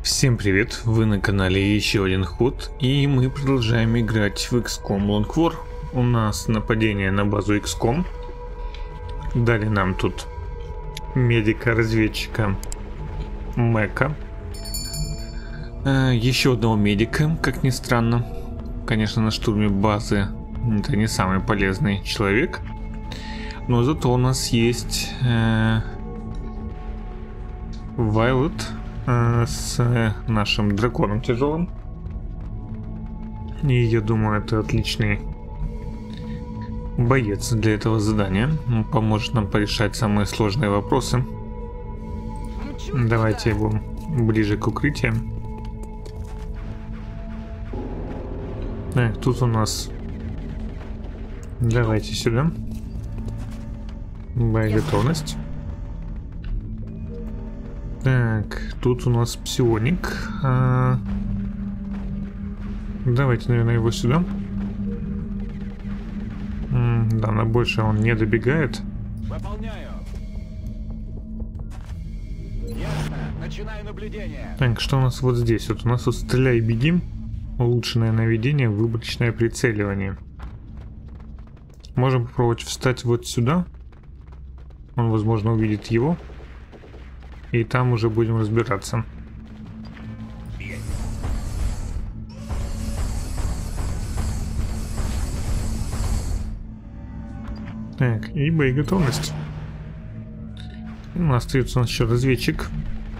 Всем привет, вы на канале Еще Один Ход, и мы продолжаем играть в XCOM Long War. У нас нападение на базу XCOM. Дали нам тут медика-разведчика Мэка. Еще одного медика, как ни странно. Конечно, на штурме базы это не самый полезный человек. Но зато у нас есть Вайлет с нашим драконом тяжелым. И я думаю, это отличный боец для этого задания. Он поможет нам порешать самые сложные вопросы. Давайте его ближе к укрытию. Так, тут у нас... Давайте сюда. Боеготовность. Так, тут у нас псионик. Давайте, наверное, его сюда. Да, на больше он не добегает. Выполняю. Ясно. Начинаю наблюдение. Так, что у нас вот здесь? Вот у нас вот стреляй и беги. Улучшенное наведение, выборочное прицеливание. Можем попробовать встать вот сюда. Он, возможно, увидит его. И там уже будем разбираться. Так, и боеготовность. Остается у нас еще разведчик.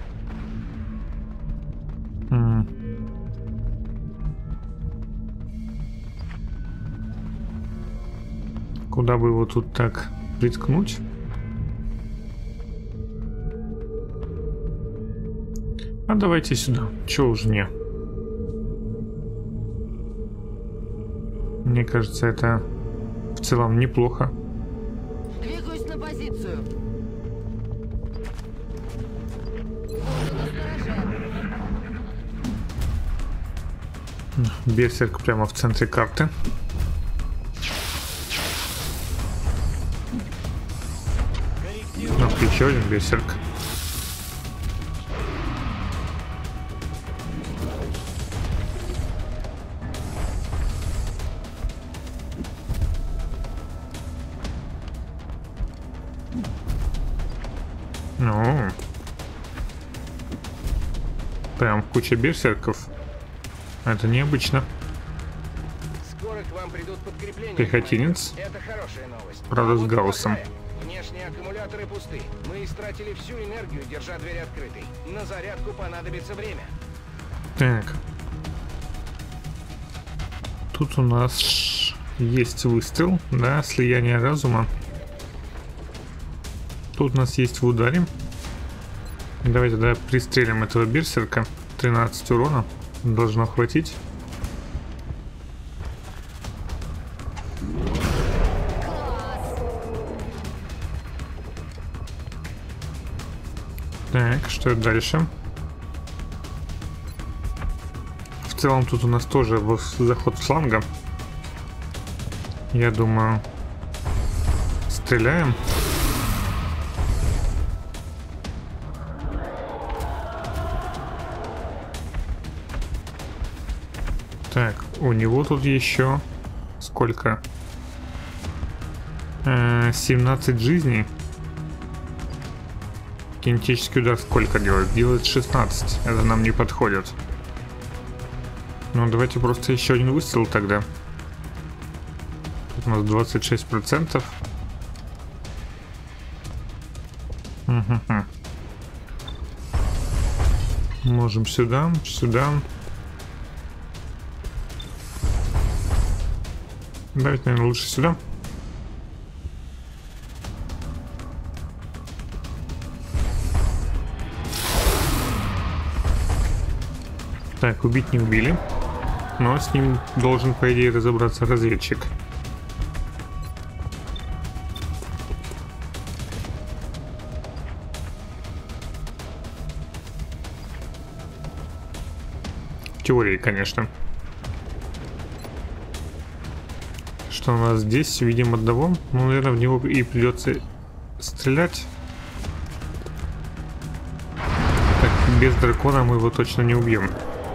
Куда бы его тут так приткнуть? А давайте сюда. Чего уж не. Мне кажется, это в целом неплохо. Двигаюсь на позицию. Берсерк прямо в центре карты. Ну, еще один берсерк. Ну, прям куча берсерков. Это необычно. Скоро к вам придут подкрепления. Пехотинец. Это хорошая новость. Правда, с вот Гауссом. плохая. Внешние аккумуляторы пусты. Мы истратили всю энергию, держа дверь открытой. На зарядку понадобится время. Так. Тут у нас есть выстрел, да, слияние разума. Тут у нас есть в ударе. Давайте тогда пристрелим этого берсерка. 13 урона должно хватить. Так, что дальше? В целом тут у нас тоже заход фланга. Я думаю, стреляем. Так, у него тут еще сколько? 17 жизней. Кинетический удар сколько делает? Делает 16. Это нам не подходит. Ну, давайте просто еще один выстрел тогда. Тут у нас 26%. Можем сюда, сюда. Давайте, наверное, лучше сюда. Так, убить не убили. Но с ним должен, по идее, разобраться разведчик. В теории, конечно. Что у нас здесь? Видим одного. Ну, наверное, в него и придется стрелять. без дракона мы его точно не убьем.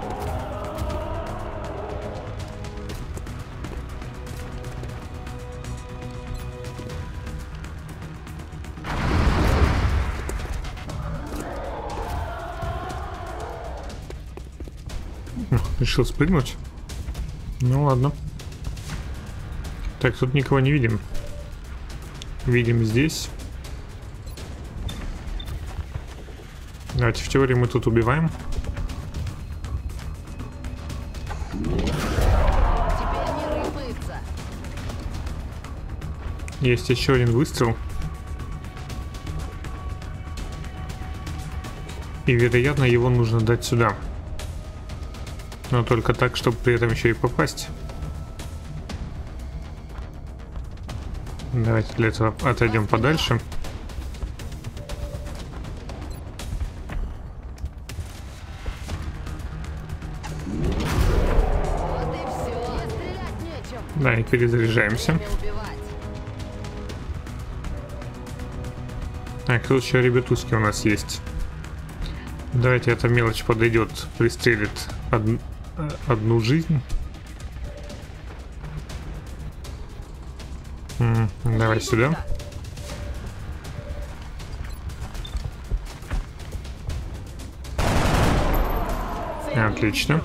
Решил спрыгнуть? Ну ладно. Так, тут никого не видим. Видим здесь. Давайте, в теории мы тут убиваем. Теперь не рыпается. Есть еще один выстрел. И, вероятно, его нужно дать сюда. Но только так, чтобы при этом еще и попасть. Давайте для этого отойдем подальше. Вот и все. Стрелять нечем. Да, и перезаряжаемся. Не убивать. Так, тут еще ребятушки у нас есть. Давайте эта мелочь подойдет, пристрелит одну жизнь. Давай сюда. Отлично.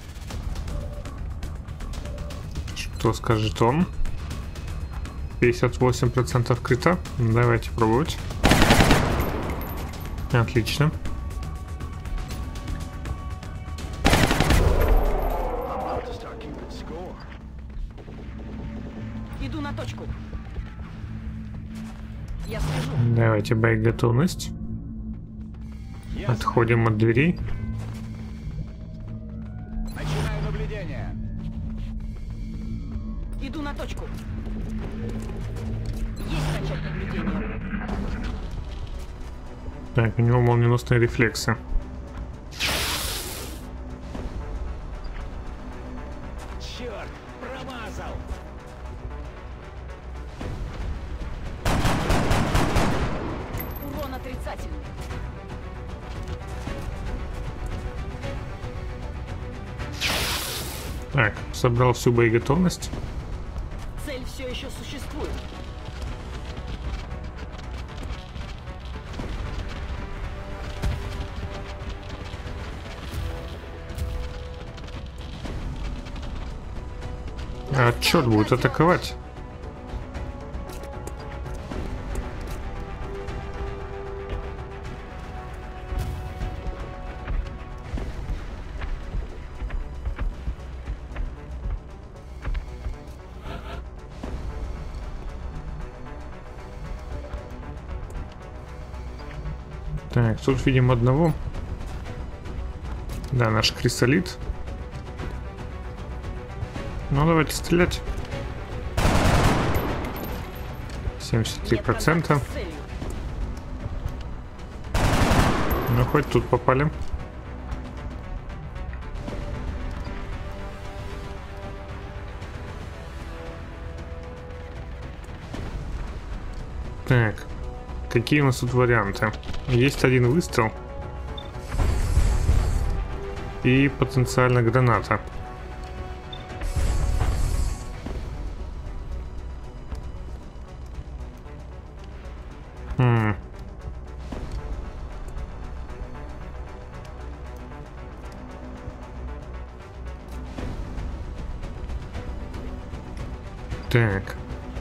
Что скажет он? 58% крита. Давайте пробовать. Отлично. Иду на точку. Я слежу. Давайте боеготовность. Отходим от дверей. Начинаю наблюдение. Иду на точку. Есть начать наблюдение. Так, у него молниеносные рефлексы. Черт, промазал. Урон отрицательный. Так, собрал всю боеготовность. Цель все еще существует. А черт будет атаковать. Так, тут видим одного. Да, наш крисолит. Ну, давайте стрелять. 73%. Ну, хоть тут попали. Так, какие у нас тут варианты? Есть один выстрел. И потенциально граната. Так.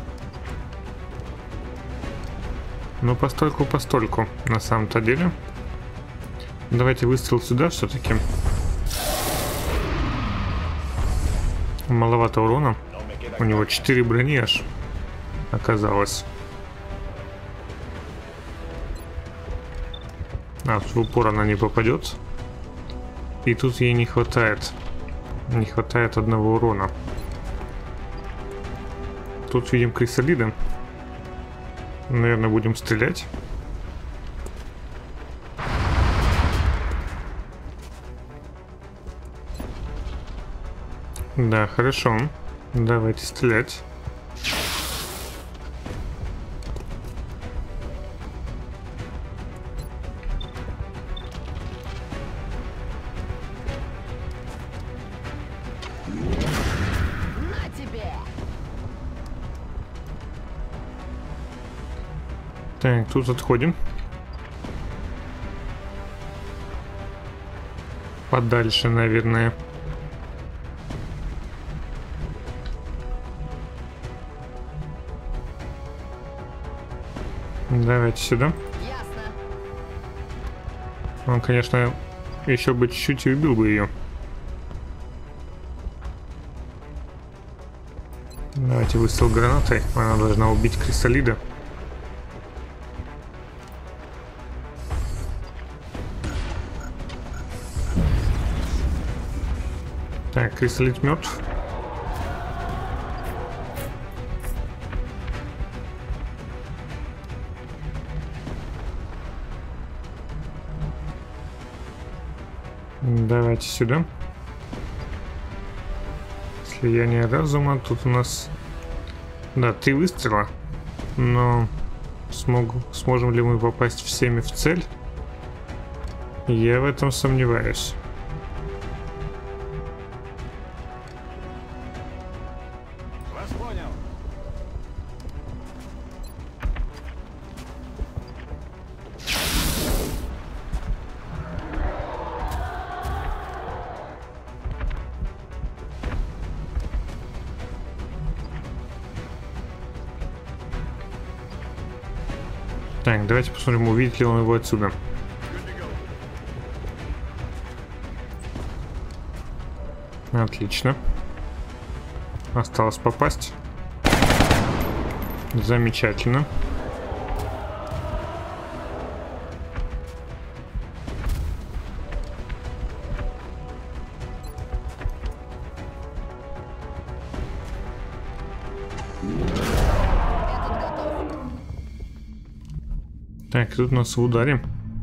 Ну, постольку, на самом-то деле. Давайте выстрел сюда все-таки. Маловато урона. У него 4 брони аж оказалось. А, в упор она не попадет. И тут ей не хватает. Не хватает одного урона. Тут видим крисолиды. Наверное, будем стрелять. Да, хорошо. Давайте стрелять. Так, тут отходим. Подальше, наверное. Давайте сюда. Ясно. Он, конечно, еще бы чуть-чуть и убил бы ее. Давайте выстрел гранатой. Она должна убить Крисолида. Так, Крисолид мертв. Давайте сюда. Слияние разума. Тут у нас... Да, 3 выстрела. Но сможем ли мы попасть всеми в цель? Я в этом сомневаюсь. Вас понял. Так, давайте посмотрим, увидит ли он его отсюда. Отлично. Осталось попасть. Замечательно. Так, тут нас в ударе.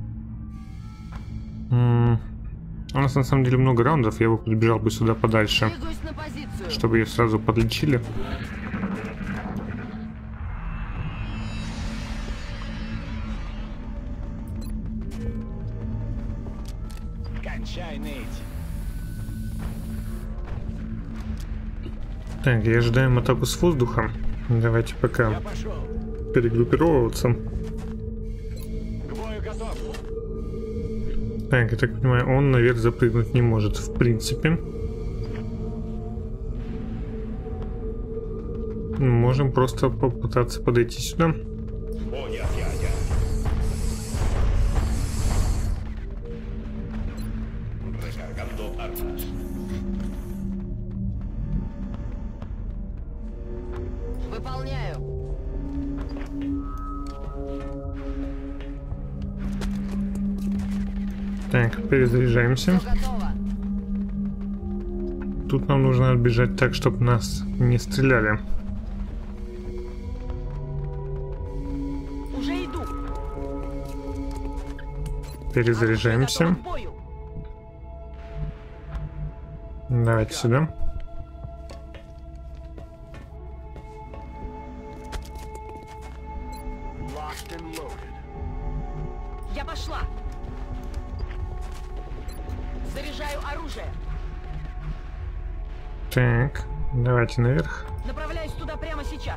У нас на самом деле много раундов, я бы подбежал бы сюда подальше, Двигаюсь на позицию. чтобы ее сразу подлечили. Кончай ныть. Так, и ожидаем атаку с воздуха. Давайте пока Я пошел. перегруппировываться. К бою готов. Так, я так понимаю, он наверх запрыгнуть не может, в принципе. Можем просто попытаться подойти сюда. Понял, дядя. Recargando armas. Выполняю. Так, перезаряжаемся. Все готово. Тут нам нужно отбежать так, чтобы нас не стреляли. Уже иду. Перезаряжаемся. Готова к бою. Давайте сюда. Locked and loaded. Я пошла. Заряжаю оружие. Так, давайте наверх. Направляюсь туда прямо сейчас.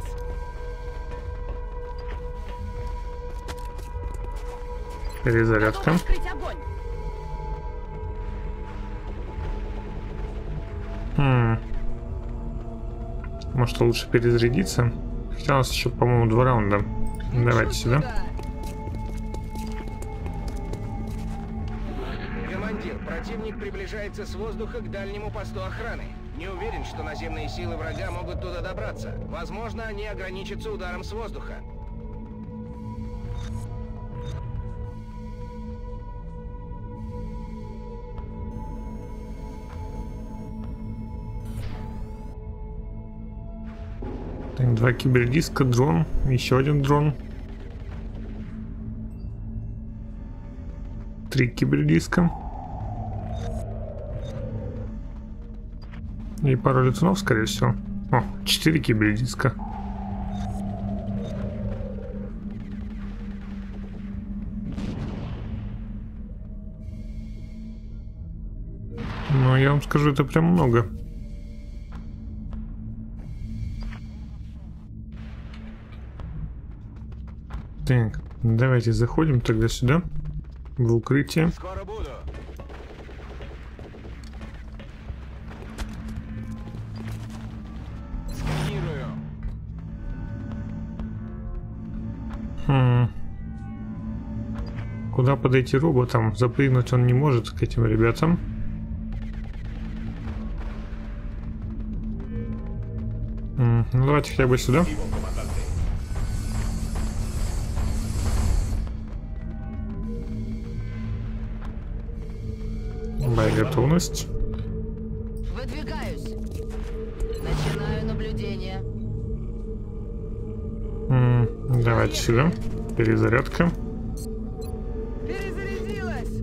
Перезарядка. Готов открыть огонь. Может, лучше перезарядиться? Хотя у нас еще, по-моему, 2 раунда. Давайте сюда. Командир, противник приближается с воздуха к дальнему посту охраны. Не уверен, что наземные силы врага могут туда добраться. Возможно, они ограничатся ударом с воздуха. Так, 2 кибердиска, дрон, еще один дрон. 3 кибердиска. И пару летунов, скорее всего. О, 4 кибердиска. Ну, я вам скажу, это прям много. Так, Давайте заходим тогда сюда, в укрытие. Скоро буду. Сканирую. Куда подойти роботом? Запрыгнуть он не может к этим ребятам. Ну давайте хотя бы сюда. Боеготовность. Выдвигаюсь. Начинаю наблюдение. Давайте сюда. Перезарядка. Перезарядилась.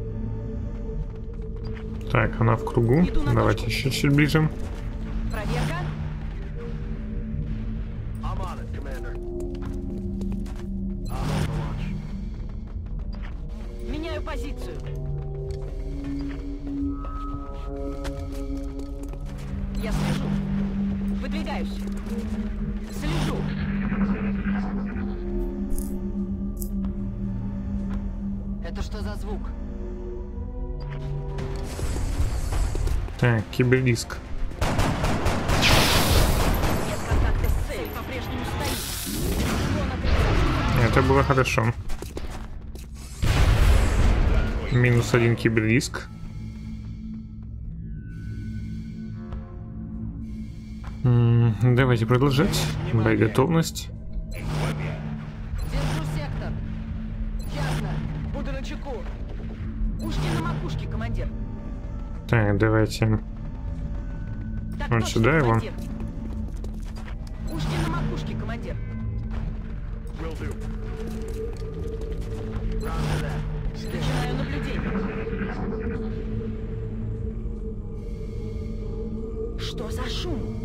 Так, она в кругу. Иду на Давайте еще чуть ближе. Проверка. I'm on it, Commander. I'm on the launch. Меняю позицию. Я слежу. Выдвигаюсь. Слежу. Это что за звук? Так, кибердиск. Нет контакта с целью. По-прежнему стоит. Дрон отрезан. Это было хорошо. -1 кибердиск. Давайте продолжать. Боеготовность. Держу сектор. Ясно. Буду начеку. Ушки на макушке, командир. Так, давайте. Так Вот точно, сюда его. командир. Ушки на макушке, командир. Will do. Roger that. Начинаю наблюдение. Что за шум?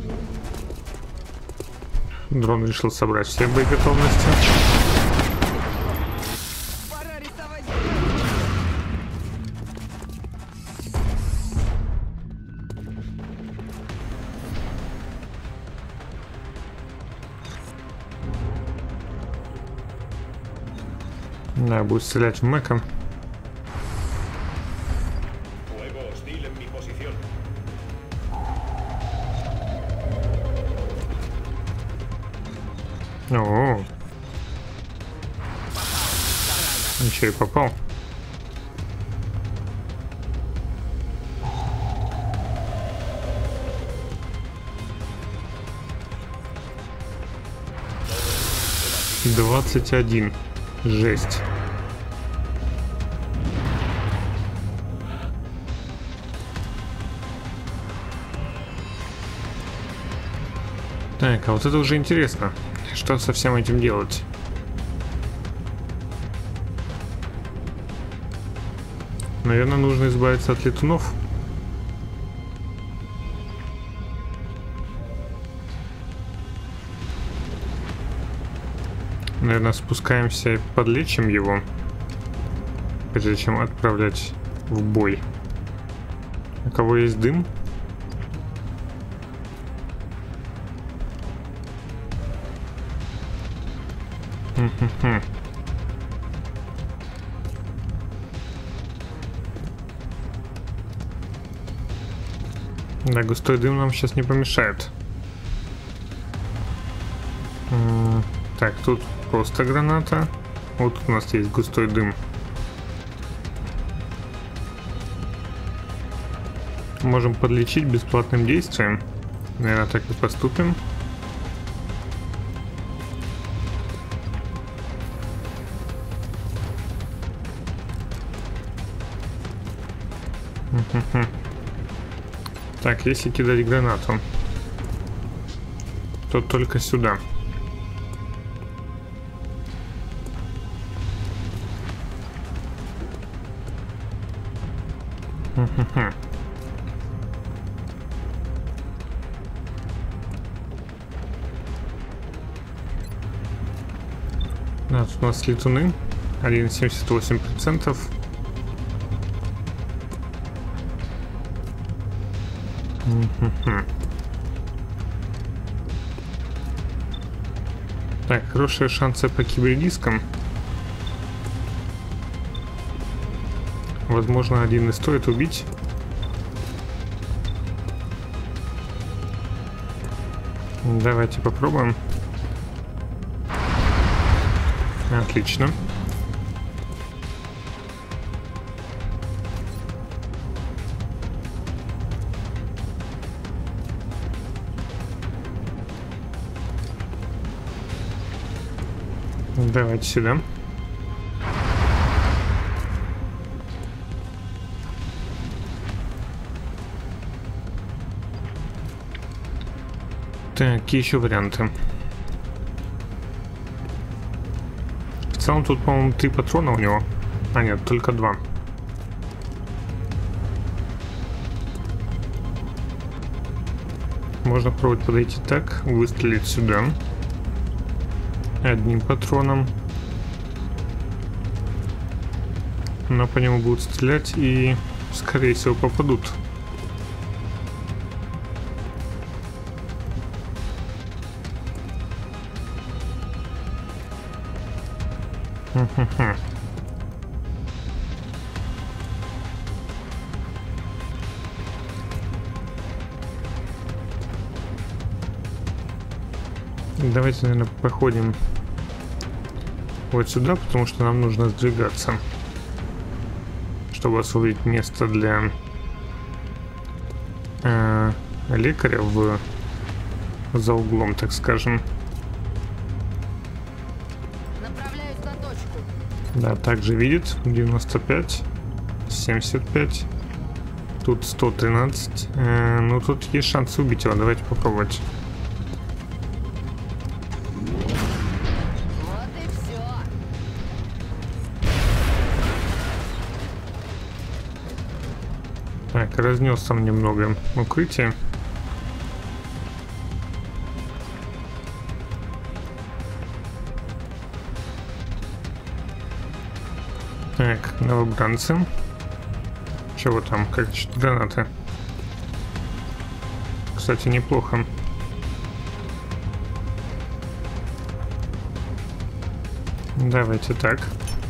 Дрон решил собрать все боеготовности. Пора рисовать. Да, будет стрелять в Мэка. Fuego hostil en mi posición. О, еще и попал. «21». Жесть. Так, а вот это уже интересно. Что со всем этим делать? Наверное, нужно избавиться от летунов. Наверное, спускаемся и подлечим его, прежде чем отправлять в бой. У кого есть дым? Да, густой дым нам сейчас не помешает. Так, тут просто граната. Вот тут у нас есть густой дым. Можем подлечить бесплатным действием. Наверное, так и поступим. Так, если кидать гранату, то только сюда. Да, тут у нас летуны. 1,78%. Так, хорошие шансы по кибердискам. Возможно, один и стоит убить. Давайте попробуем. Отлично. Давайте сюда. Так, какие еще варианты? В целом тут, по-моему, 3 патрона у него. А нет, только 2. Можно пробовать подойти так, выстрелить сюда. Одним патроном. Но по нему будут стрелять и, скорее всего, попадут. Давайте, наверное, походим вот сюда, потому что нам нужно сдвигаться, чтобы освободить место для лекаря за углом, так скажем. Направляюсь на точку. Да, также видит 95, 75, тут 113. Ну, тут есть шанс убить его, давайте попробовать. Вот и все. Так, разнес там немного укрытие. Так, новобранцы. Чего там? Как гранаты? Кстати, неплохо. Давайте так.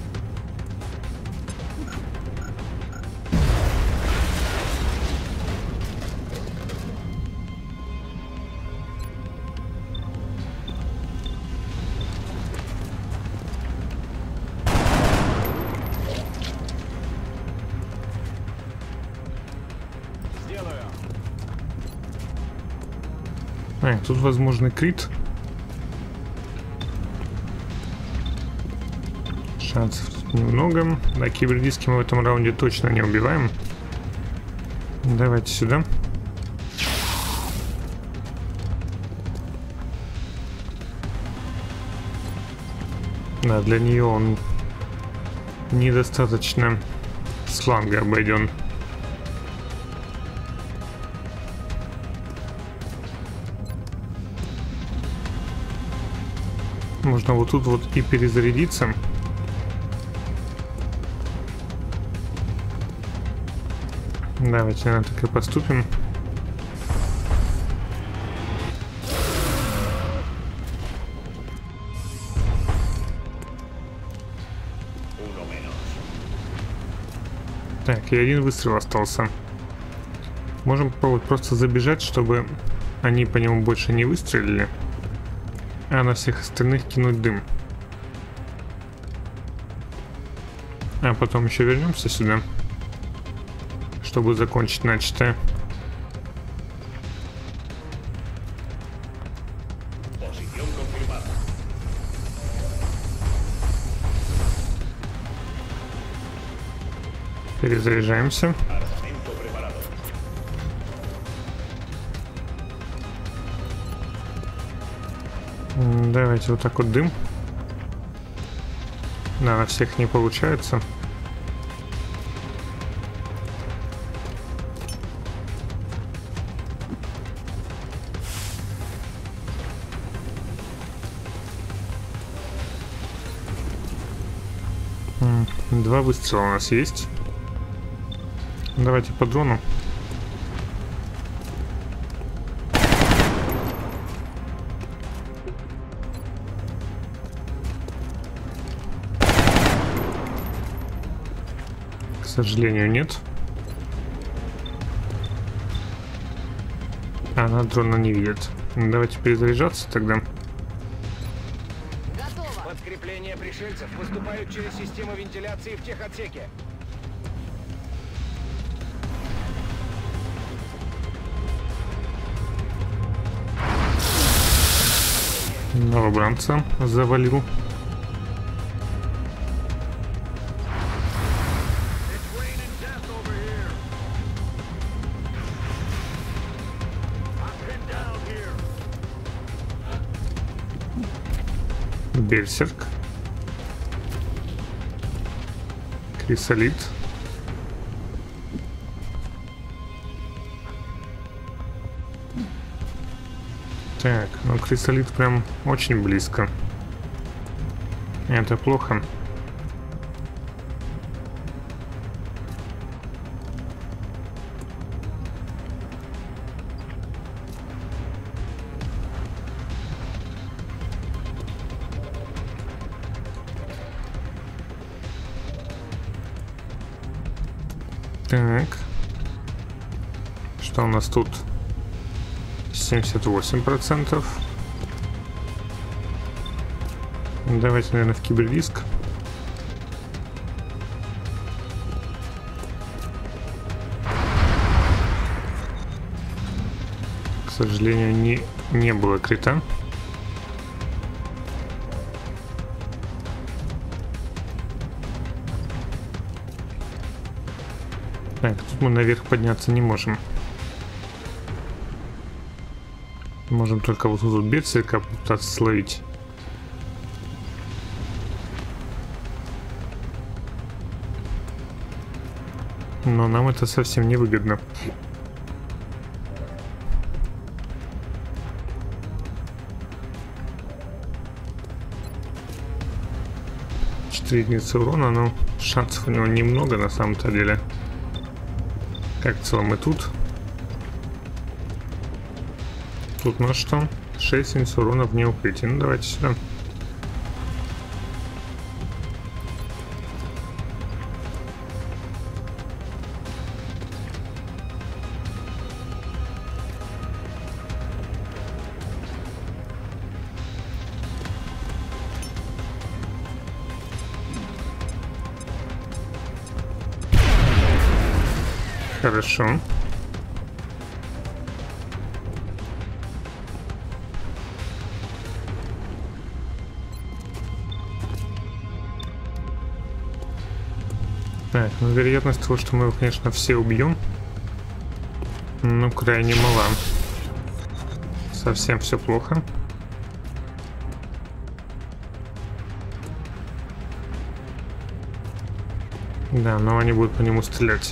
Сделаю. Тут возможный крит. Шансов тут немного. Да, кибердиски мы в этом раунде точно не убиваем. Давайте сюда. Да, для нее он недостаточно с фланга обойден. Можно вот тут вот и перезарядиться. Давайте, наверное, так и поступим. Uno menos. Так, и один выстрел остался. Можем попробовать просто забежать, чтобы они по нему больше не выстрелили. А на всех остальных кинуть дым. А потом еще вернемся сюда, чтобы закончить начатое. Posición confirmada. Перезаряжаемся. Armamento preparado. Давайте вот так вот дым. Да, на всех не получается. Два выстрела у нас есть. Давайте по дрону. сожалению, нет. Она дрона не видит. Давайте перезаряжаться тогда. Готово. Подкрепления пришельцев поступают через систему вентиляции в техотсеке. Новобранца завалил. Берсерк. Крисолит. Так, ну крисолит прям очень близко. Это плохо. Так. Что у нас тут? 78%. Давайте, наверное, в киберриск. К сожалению, не было крита. Так, тут мы наверх подняться не можем. Можем только вот тут берсерка попытаться словить. Но нам это совсем не выгодно. Единицы урона, но шансов у него немного на самом-то деле. Как в целом и тут. Тут у нас что? 6 единиц урона вне укрытия. Ну давайте сюда. Хорошо. Так, ну вероятность того, что мы его, конечно, все убьем, ну, крайне мала. Совсем все плохо. Да, но они будут по нему стрелять.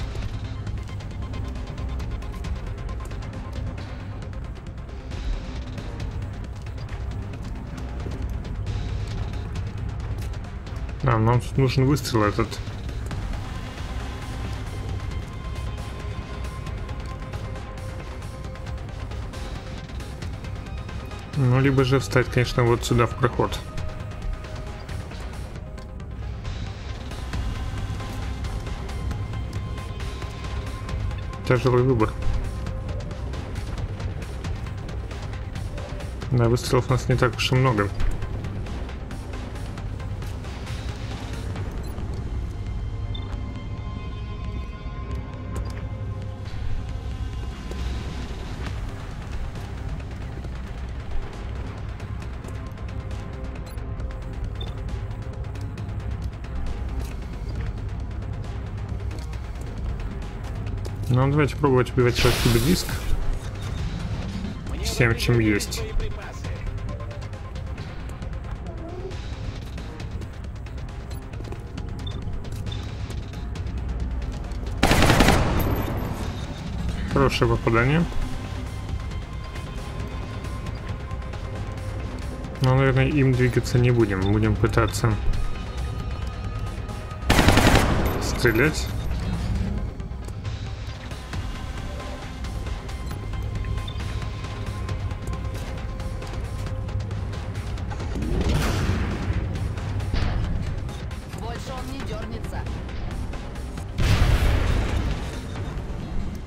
Да, нам тут нужен выстрел этот. Ну, либо же встать, конечно, вот сюда в проход. Тяжелый выбор. Да, выстрелов у нас не так уж и много. Ну, давайте пробовать убивать сейчас кибердиск. Всем, чем есть. Хорошее попадание. Но, наверное, им двигаться не будем. Будем пытаться стрелять.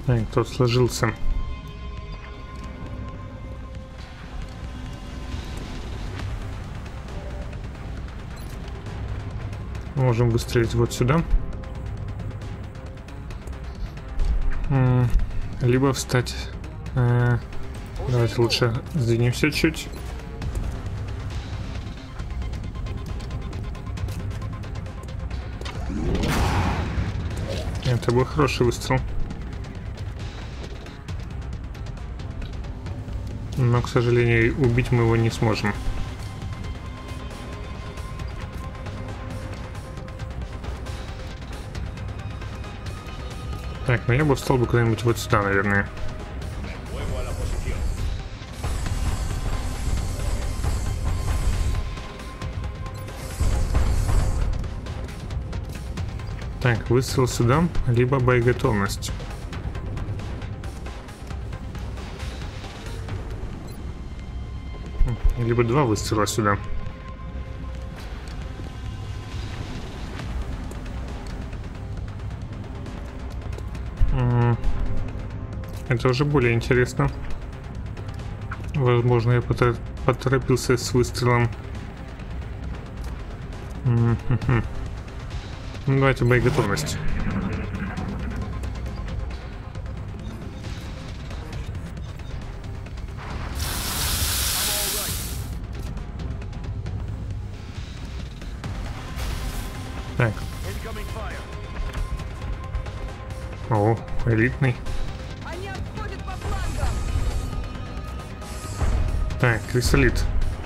Так, тот сложился. Можем выстрелить вот сюда. Либо встать. Давайте лучше сдвинемся чуть. Это был хороший выстрел. Но, к сожалению, убить мы его не сможем. Так, ну я бы встал бы куда-нибудь вот сюда, наверное. Так, выстрел сюда, либо боеготовность. Либо два выстрела сюда. Это уже более интересно. Возможно, я поторопился с выстрелом. Ну, давайте боеготовность. Так. О, элитный. Они отходят по флангам! Так, крисолит.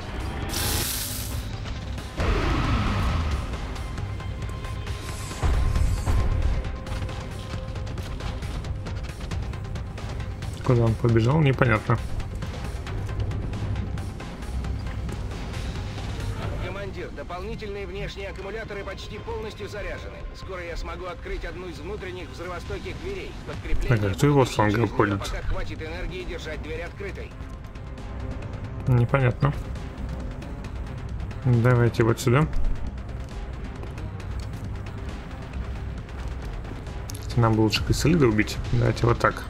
Куда он побежал, непонятно. Командир, дополнительные внешние аккумуляторы почти полностью заряжены. Скоро я смогу открыть одну из внутренних взрывостойких дверей. Подкрепление Так, а кто его с фланга через обходит? нее, пока хватит энергии держать дверь открытой. Непонятно. Давайте вот сюда. Нам бы лучше крисолида убить. Давайте вот так.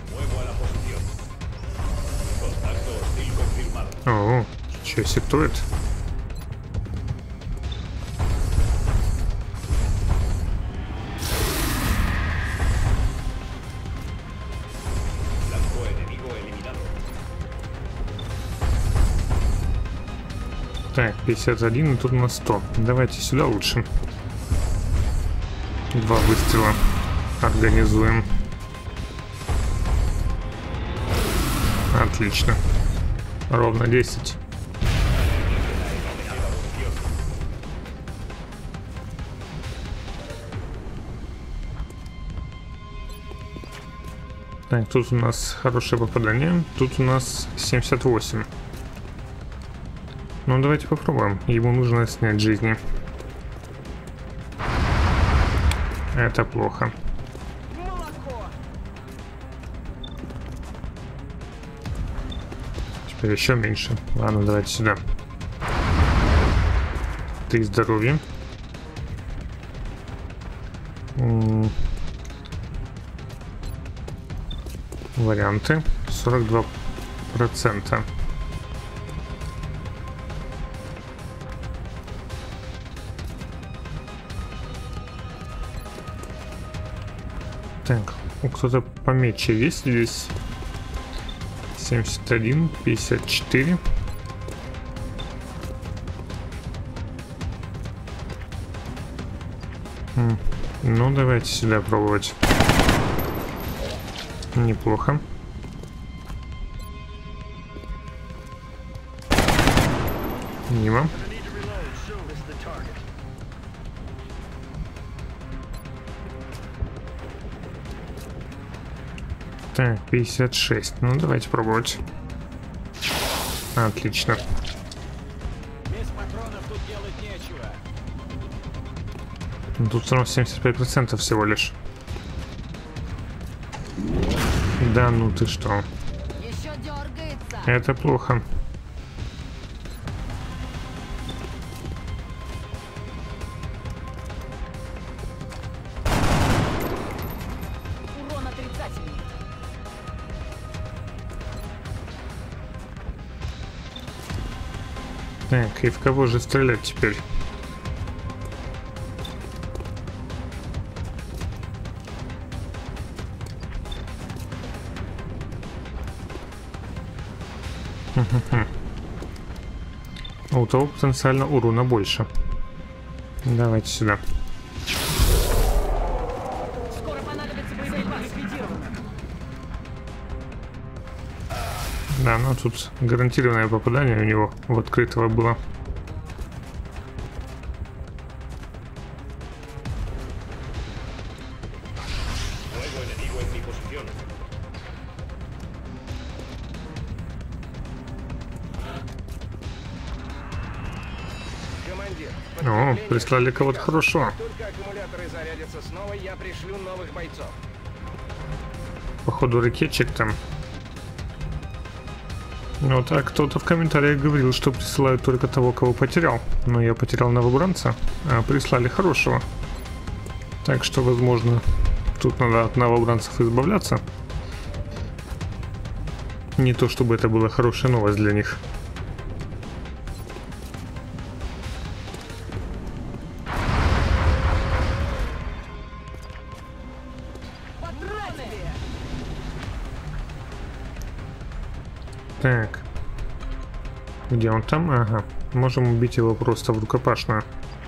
О, что сектует? Так, 51, и тут у нас 100. Давайте сюда лучше. Два выстрела организуем. Отлично. Ровно 10. Так, тут у нас хорошее попадание. Тут у нас 78. Ну, давайте попробуем. Ему нужно снять жизни. Это плохо. Молоко! Теперь еще меньше. Ладно, давайте сюда. 3 здоровья. Варианты. 42%. Так, кто-то помече есть здесь? 71, 54. Ну, давайте сюда пробовать. Неплохо. Мимо. Так, 56. Ну, давайте пробовать. Отлично. Без патронов тут делать нечего. Ну, тут все равно 75% всего лишь. Да ну ты что? Еще дергается! Это плохо. Урон отрицательный. Так, и в кого же стрелять теперь? У того потенциально урона больше. Давайте сюда. Скоро понадобится боеприпас. Да, но тут гарантированное попадание у него в открытого было. Командир, О, подкрепление прислали кого-то приказ. хорошего. Как только аккумуляторы зарядятся снова, я пришлю новых бойцов. Походу ракетчик там. Ну так, кто-то в комментариях говорил, что присылают только того, кого потерял. Но я потерял новобранца, а прислали хорошего. Так что, возможно, тут надо от новобранцев избавляться. Не то чтобы это была хорошая новость для них. Так. Где он там? Ага. Можем убить его просто в рукопашную.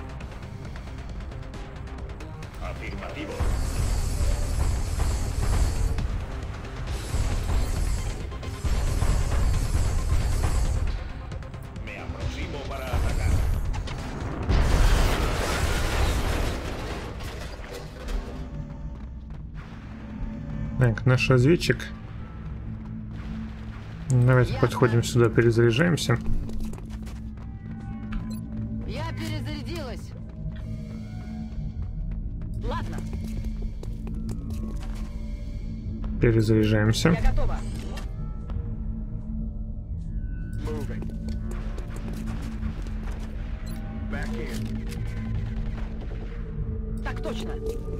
Так, наш разведчик. Давайте подходим сюда, перезаряжаемся. Я перезарядилась. Ладно, Перезаряжаемся. я готова. Moving. Back in. Так точно.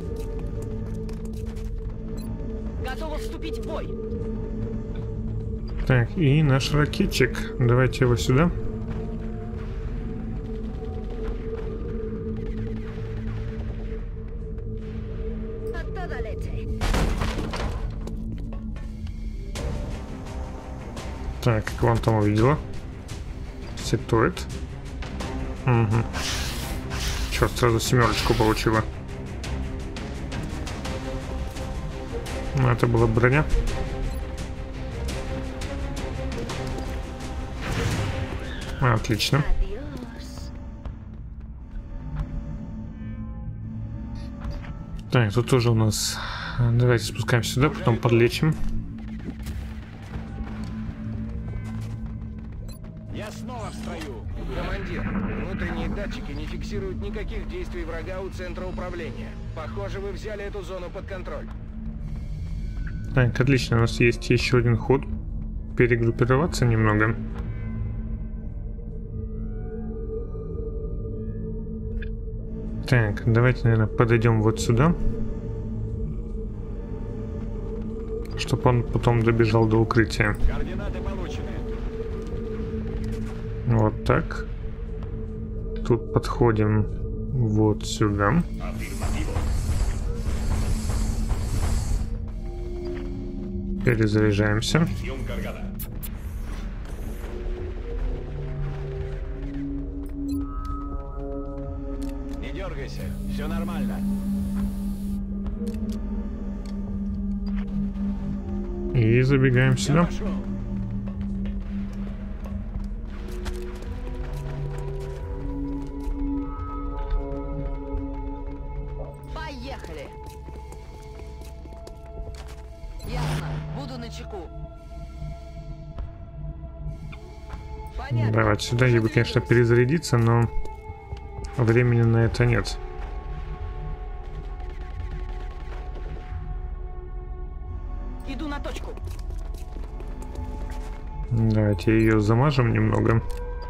Готова вступить в бой. Так, и наш ракетчик. Давайте его сюда. Так, как вам там увидела? Сектоид. Угу. Черт, сразу семерочку получила. Ну, это была броня. Отлично. Так, тут тоже у нас... Давайте спускаемся сюда, потом подлечим. Я снова в строю. Командир, внутренние датчики не фиксируют никаких действий врага у центра управления. Похоже, вы взяли эту зону под контроль. Так, отлично, у нас есть еще один ход. Перегруппироваться немного. Так, давайте, наверное, подойдем вот сюда. Чтобы он потом добежал до укрытия. Координаты получены. Вот так. Тут подходим вот сюда. Перезаряжаемся. Не дергайся, все нормально. И забегаем Я сюда. пошел. Поехали. Ясно, буду начеку. Понятно. Давайте сюда. Я бы, конечно, перезарядиться, но времени на это нет. Иду на точку. Давайте ее замажем немного.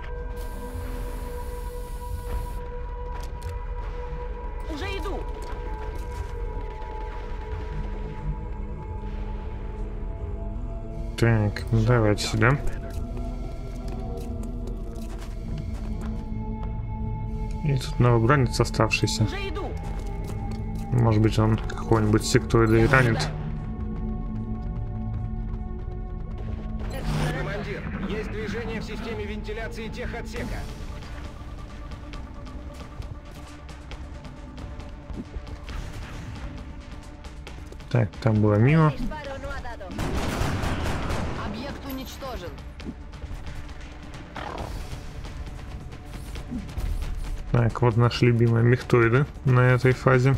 Уже иду. Так, давайте сюда. И тут новобранец оставшийся. Уже иду. Может быть, он какого-нибудь сектоида и ранит. Командир, есть движение в системе вентиляции техотсека. Так, там было мимо. Объект уничтожен. Так, вот наши любимые мехтоиды на этой фазе.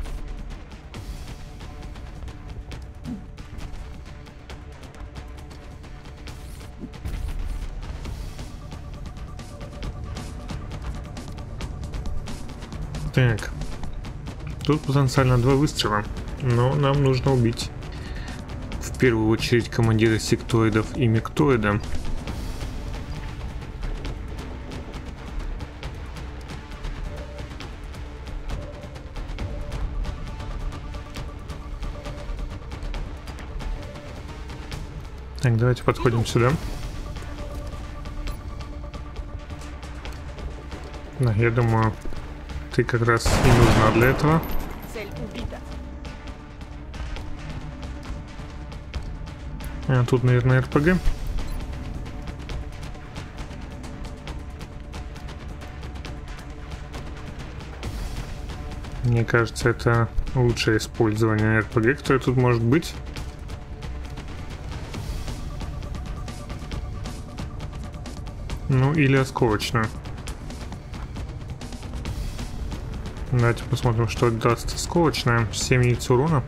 Так, тут потенциально 2 выстрела, но нам нужно убить в первую очередь командира сектоидов и мектоида. Так, давайте подходим сюда. Да, я думаю, ты как раз и нужна для этого. Цель убита. А тут, наверное, РПГ. Мне кажется, это лучшее использование РПГ, которое тут может быть. Ну, или осколочную. Давайте посмотрим, что даст осколочная. 7 единиц урона.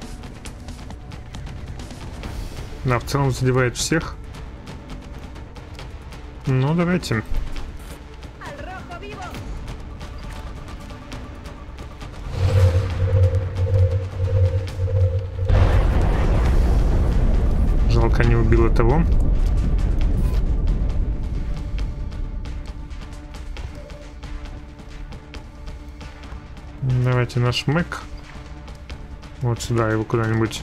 Да, в целом задевает всех. Ну, давайте. Жалко, не убила того. Давайте наш мэк. Вот сюда его куда-нибудь.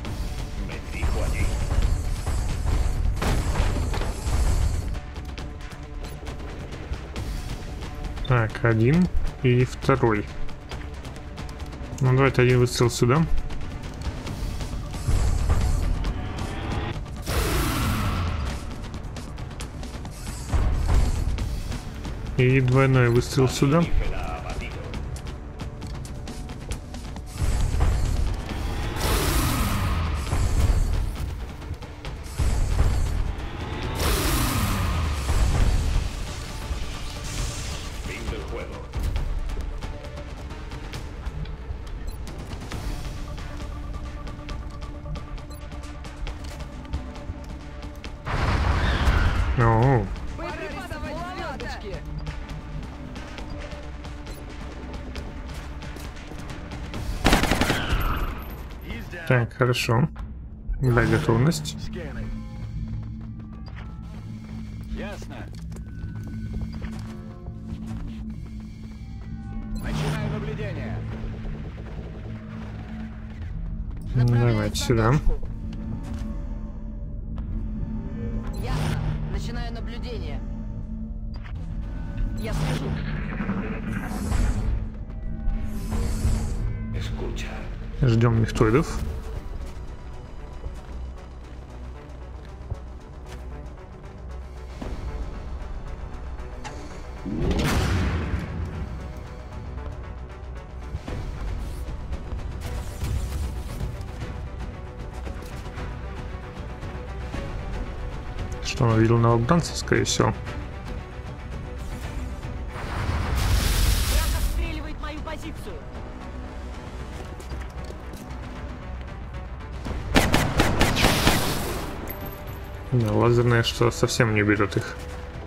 Так, один и второй. Ну давайте один выстрел сюда. И двойной выстрел сюда. О, так, хорошо. Да, готовность. Скены. Ясно. Начинаю наблюдение. Давайте сюда. Ясно. Начинаю наблюдение. Я слежу. Ждем мехтоидов. Что он увидел новобранца, скорее всего. Враг обстреливает мою позицию. Да, лазерное что совсем не берет их.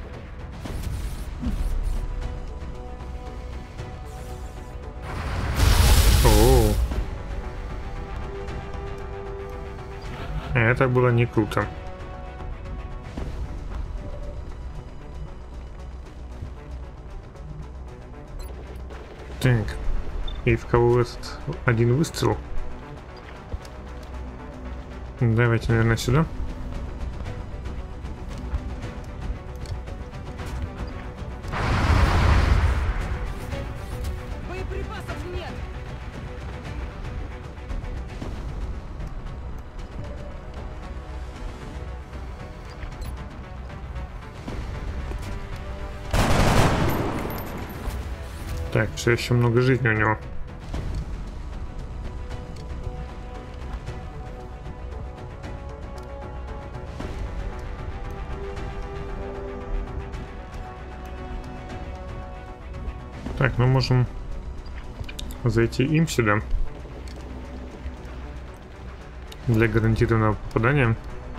О, это было не круто. Так, и в кого этот один выстрел? Давайте, наверное, сюда. Так, все еще много жизни у него. Так, мы можем зайти им сюда для гарантированного попадания.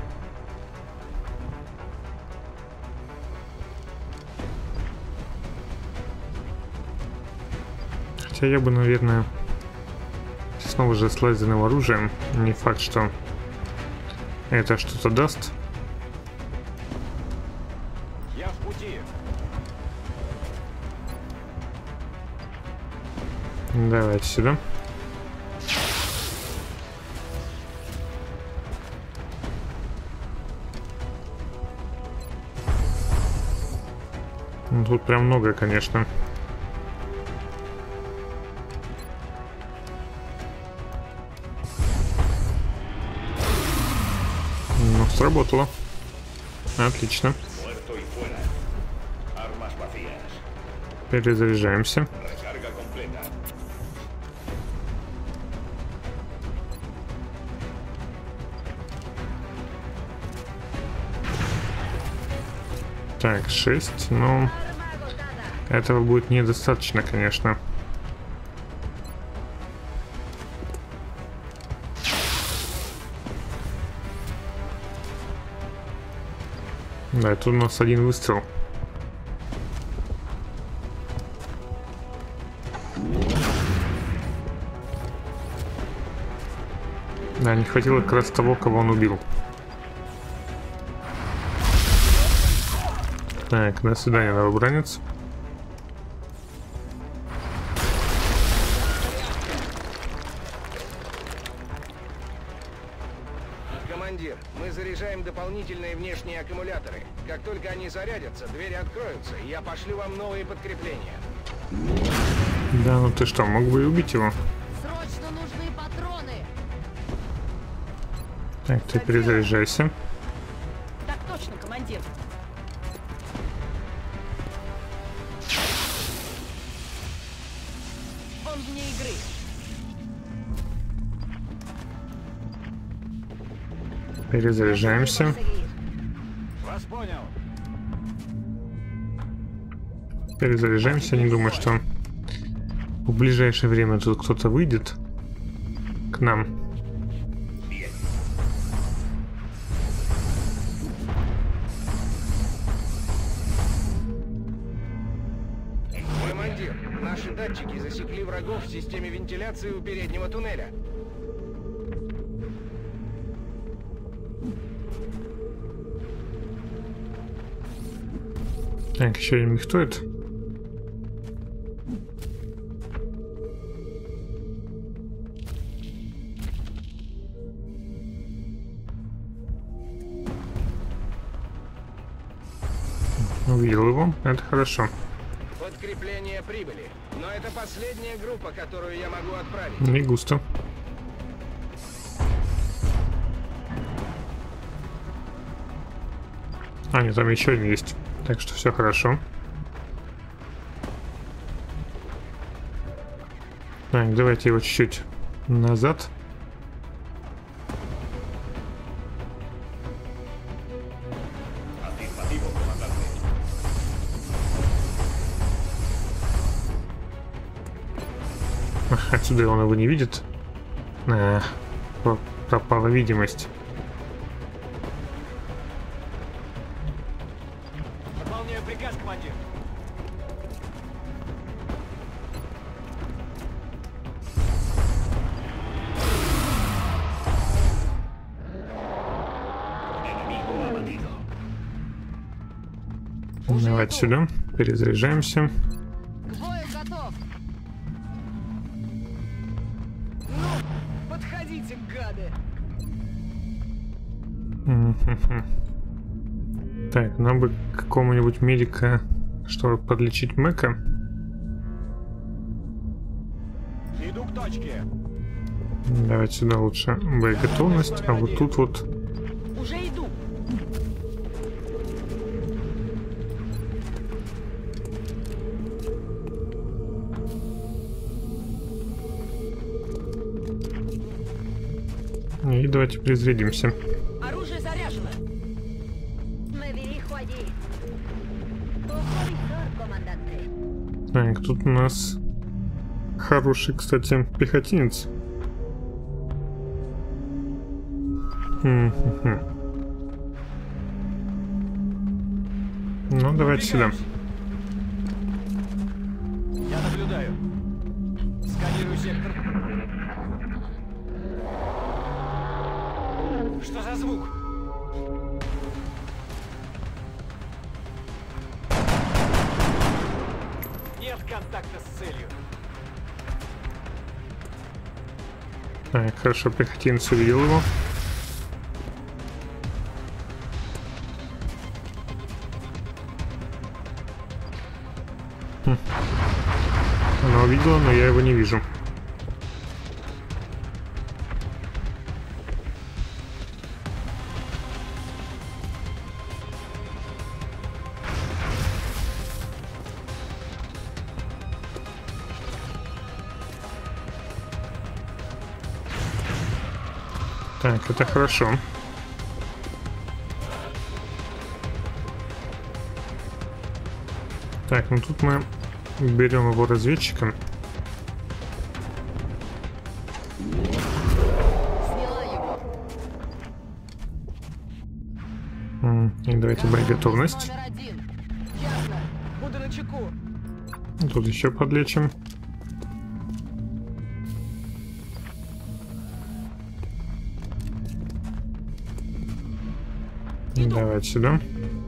Хотя я бы, наверное, снова же с лазерным оружием. Не факт, что это что-то даст. Я в пути. Давайте сюда. Ну, тут прям много, конечно. Ну, сработало. Отлично. Перезаряжаемся. Так, 6, но этого будет недостаточно, конечно. Да, тут у нас один выстрел. Да, не хватило как раз того, кого он убил. Так, до свидания, новобранец. Командир, мы заряжаем дополнительные внешние аккумуляторы. Как только они зарядятся, двери откроются, и я пошлю вам новые подкрепления. Да, ну ты что, мог бы и убить его. Срочно нужны патроны. Так, ты перезаряжайся. Так точно, командир. Он вне игры. Перезаряжаемся. Вас понял. Перезаряжаемся. Не думаю, что в ближайшее время тут кто-то выйдет к нам. Командир, наши датчики засекли врагов в системе вентиляции у переднего туннеля. Так, еще один мехтоид. Увидел его, это хорошо. Подкрепления прибыли. Но это последняя группа, которую я могу отправить. Не густо. А, нет, там еще один есть. Так что все хорошо. Так, давайте его чуть-чуть назад. Отсюда он его не видит. Пропала видимость. Выполняю приказ, командир. Давайте сюда. Перезаряжаемся. К бою готов. Ну, подходите, гады. Так, нам бы какому-нибудь медика, чтобы подлечить Мэка. Иду к точке. Давайте сюда лучше боеготовность, а вот тут вот... Уже иду. давайте перезарядимся. Оружие заряжено. Me dirijo allí. Ojo visor, comandante. Так, тут у нас хороший, кстати, пехотинец. Ну, давайте сюда. Я наблюдаю. Сканирую сектор. Что за звук? Нет контакта с целью. Так, хорошо, пехотинец увидел его. Она увидела, но я его не вижу. Так, это хорошо. Так, ну тут мы берем его разведчиком. Сняла его. И давайте боеготовность. Номер 1. Ясно. Буду начеку. Тут еще подлечим. Давайте сюда.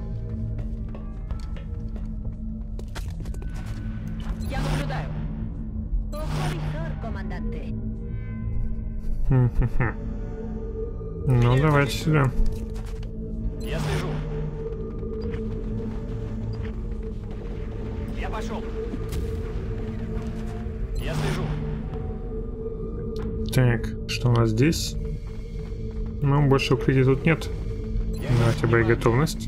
Я наблюдаю. Ojo visor, comandante. Ну, давайте сюда. Я слежу. Я пошел. Я слежу. Так, что у нас здесь? Ну, больше укрытий тут нет. Давайте боеготовность.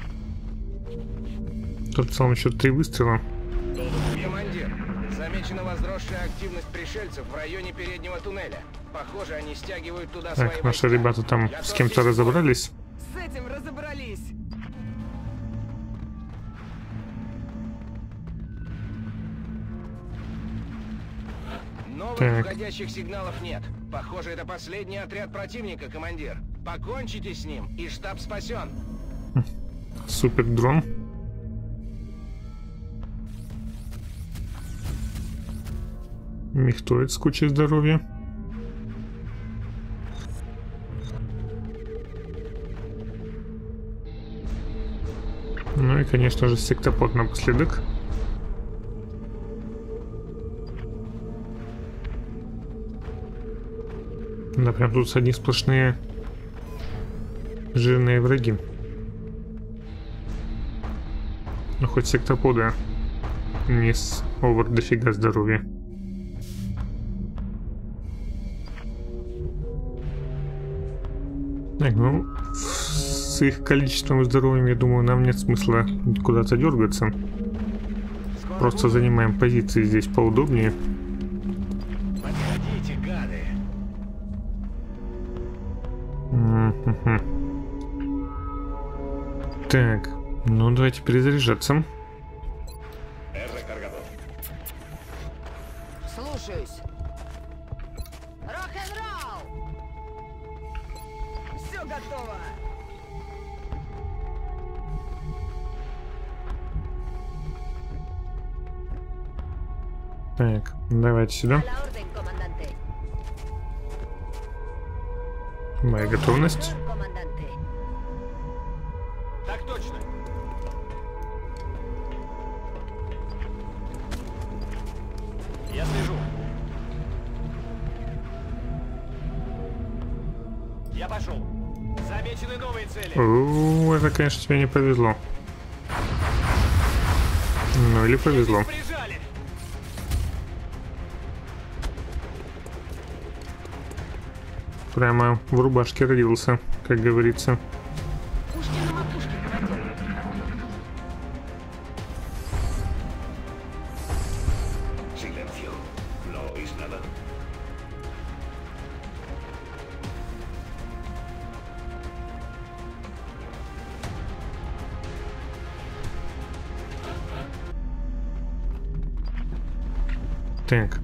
Тут в целом еще 3 выстрела. Командир, замечена возросшая активность пришельцев в районе переднего туннеля. Похоже, они стягивают туда свои Так, наши войска. ребята там с кем-то разобрались. С этим разобрались. Новых Так. входящих сигналов нет. Похоже, это последний отряд противника, командир. Покончите с ним, и штаб спасен. Супер дрон. Мехтоид с кучей здоровья. Ну и, конечно же, сектопод напоследок. Да, прям тут одни сплошные жирные враги. Ну, хоть сектопода не с овер дофига здоровья. Так, ну, с их количеством и здоровьем, я думаю, нам нет смысла куда-то дергаться. Просто занимаем позиции здесь поудобнее. Подходите, гады. Так, ну давайте перезаряжаться. Слушаюсь. Рок-н-ролл! Все готово. Так, давайте A сюда. la orden, comandante. Моя готовность. Visor, comandante. Так точно. Я слежу. Я пошел. Замечены новые цели. Это, конечно, тебе не повезло. Ну или повезло. Прижали. Прямо в рубашке родился, как говорится. Пушки на макушке, командир. Silencio. ¿No oís nada? Так.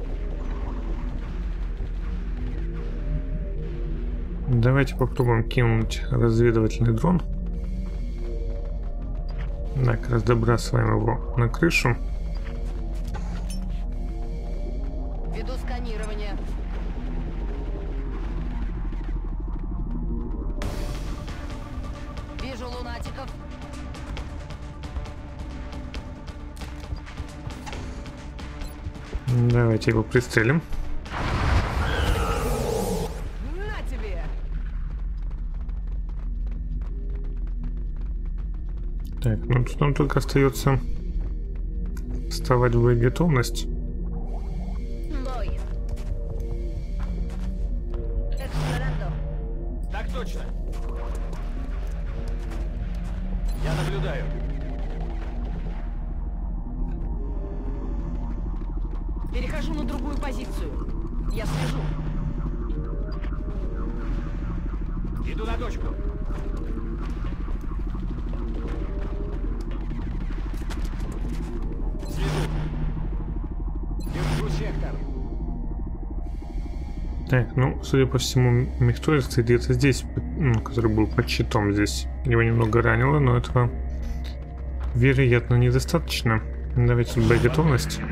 Давайте попробуем кинуть разведывательный дрон. Так, раз добрасываем его на крышу. Веду сканирование. Вижу лунатиков. Давайте его пристрелим. На тебе! Так, ну тут нам только остается вставать в боеготовность. Бой. Эксплорандо. Так точно. Я наблюдаю. Перехожу на другую позицию. Я слежу. Иду на точку. Слежу. Держу сектор. Так, ну, судя по всему, Михторец где-то здесь, ну, который был под щитом здесь. Его немного ранило, но этого, вероятно, недостаточно. Давайте тут боеготовность.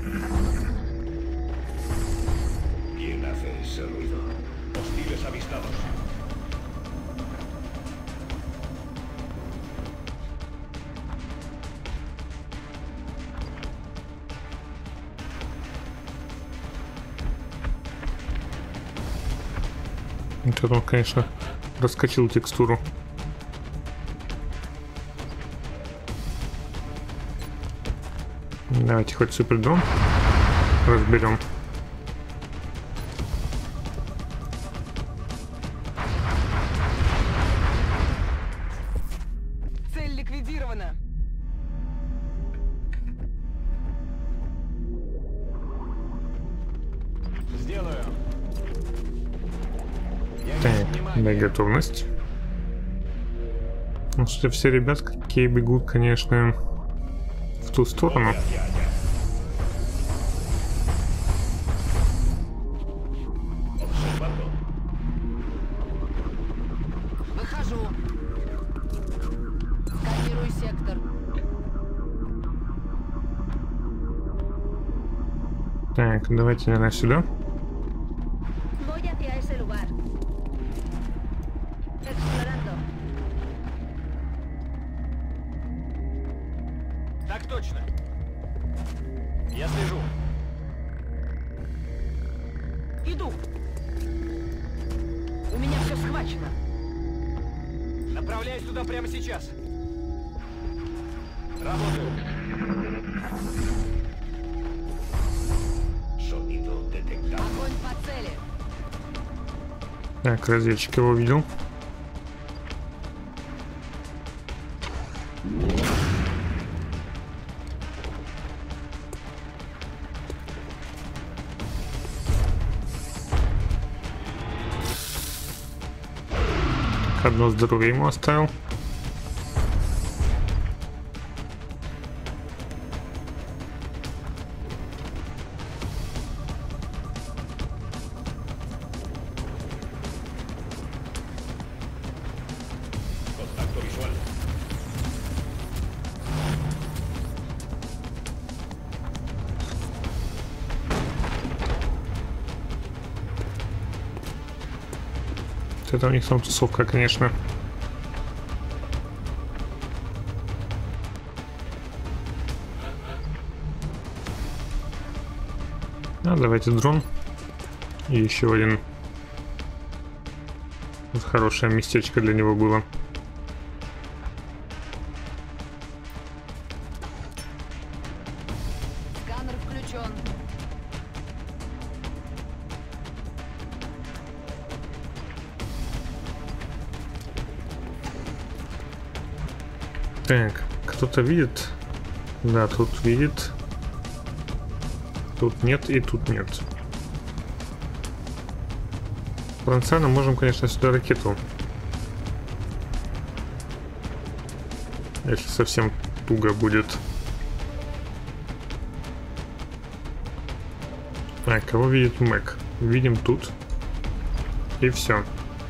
¿Quién hace ese ruido? Hostiles avistados. Тут он, конечно, раскачал текстуру. Давайте хоть супердрон разберем. Цель ликвидирована. Сделаю. Я Так, вижу внимание. готовность. Ну, что все ребят, какие бегут, конечно, в ту сторону. Observando. Выхожу. Сканирую сектор. Так, давайте, наверное, сюда. Voy hacia ese lugar. Explorando. Так точно. Я слежу. Иду. У меня все схвачено. Направляюсь туда прямо сейчас. Работаю. Sonido detectado. Огонь по цели. Так, разведчик его видел. Так, одно здоровье ему оставил. Contacto visual. Это у них там тусовка, конечно. А, давайте дрон. И еще один. Вот хорошее местечко для него было. Сканер включен. Так, кто-то видит? Да, тут видит. Тут нет и тут нет. Потенциально можем, конечно, сюда ракету. Если совсем туго будет. Так, кого видит Мэг? Видим тут. И все.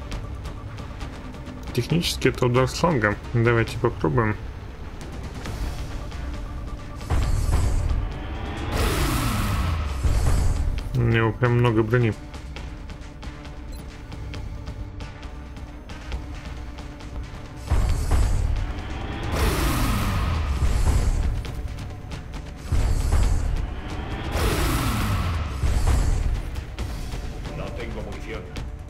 Технически это удар сланга. Давайте попробуем. У него прям много брони. No tengo munición.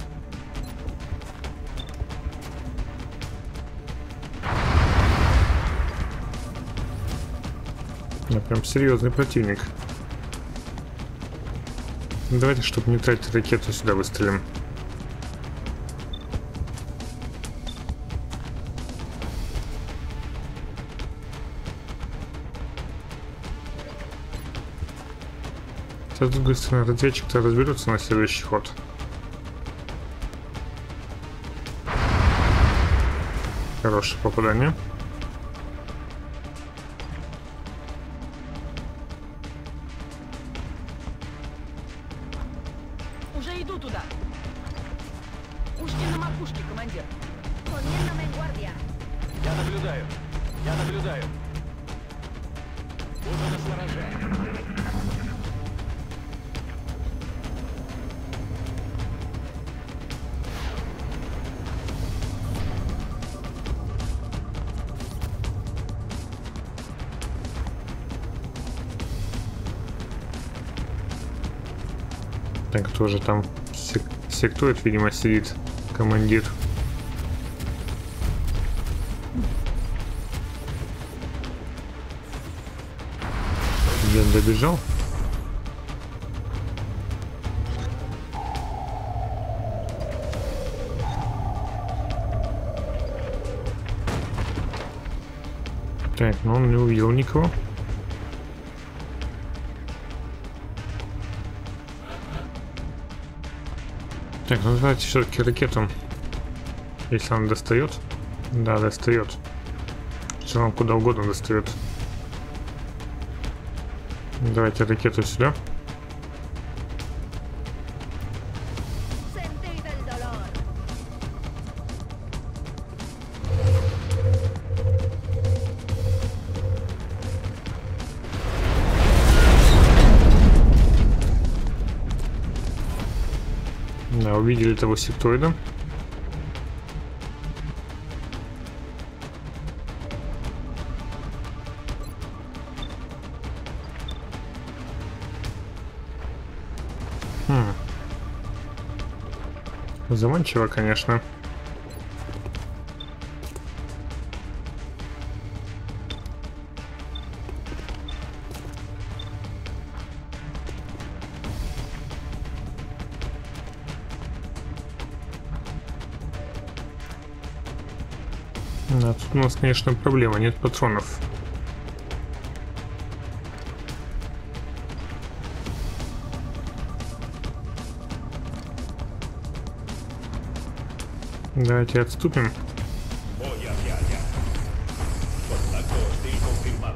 Да, прям серьезный противник. Давайте, чтобы не тратить ракету, сюда выстрелим. Сейчас, с другой стороны, разведчик-то разберется на следующий ход. Хорошее попадание. Уже иду туда. Пушки на макушке, командир. Poniéndome en guardia. Я наблюдаю. Я наблюдаю. Буду на стороже. Так, тоже там сектует, видимо, сидит командир. Я добежал. Так, но он не увидел никого. Так, ну давайте все-таки ракету. Если он достает. Да, достает. Все равно куда угодно достает. Давайте ракету сюда. Sentid el dolor. Да, увидели того сектоида. Заманчиво, конечно. Да, тут у нас, конечно, проблема, нет патронов. Давайте отступим. Voy hacia allá. Contacto hostil confirmado.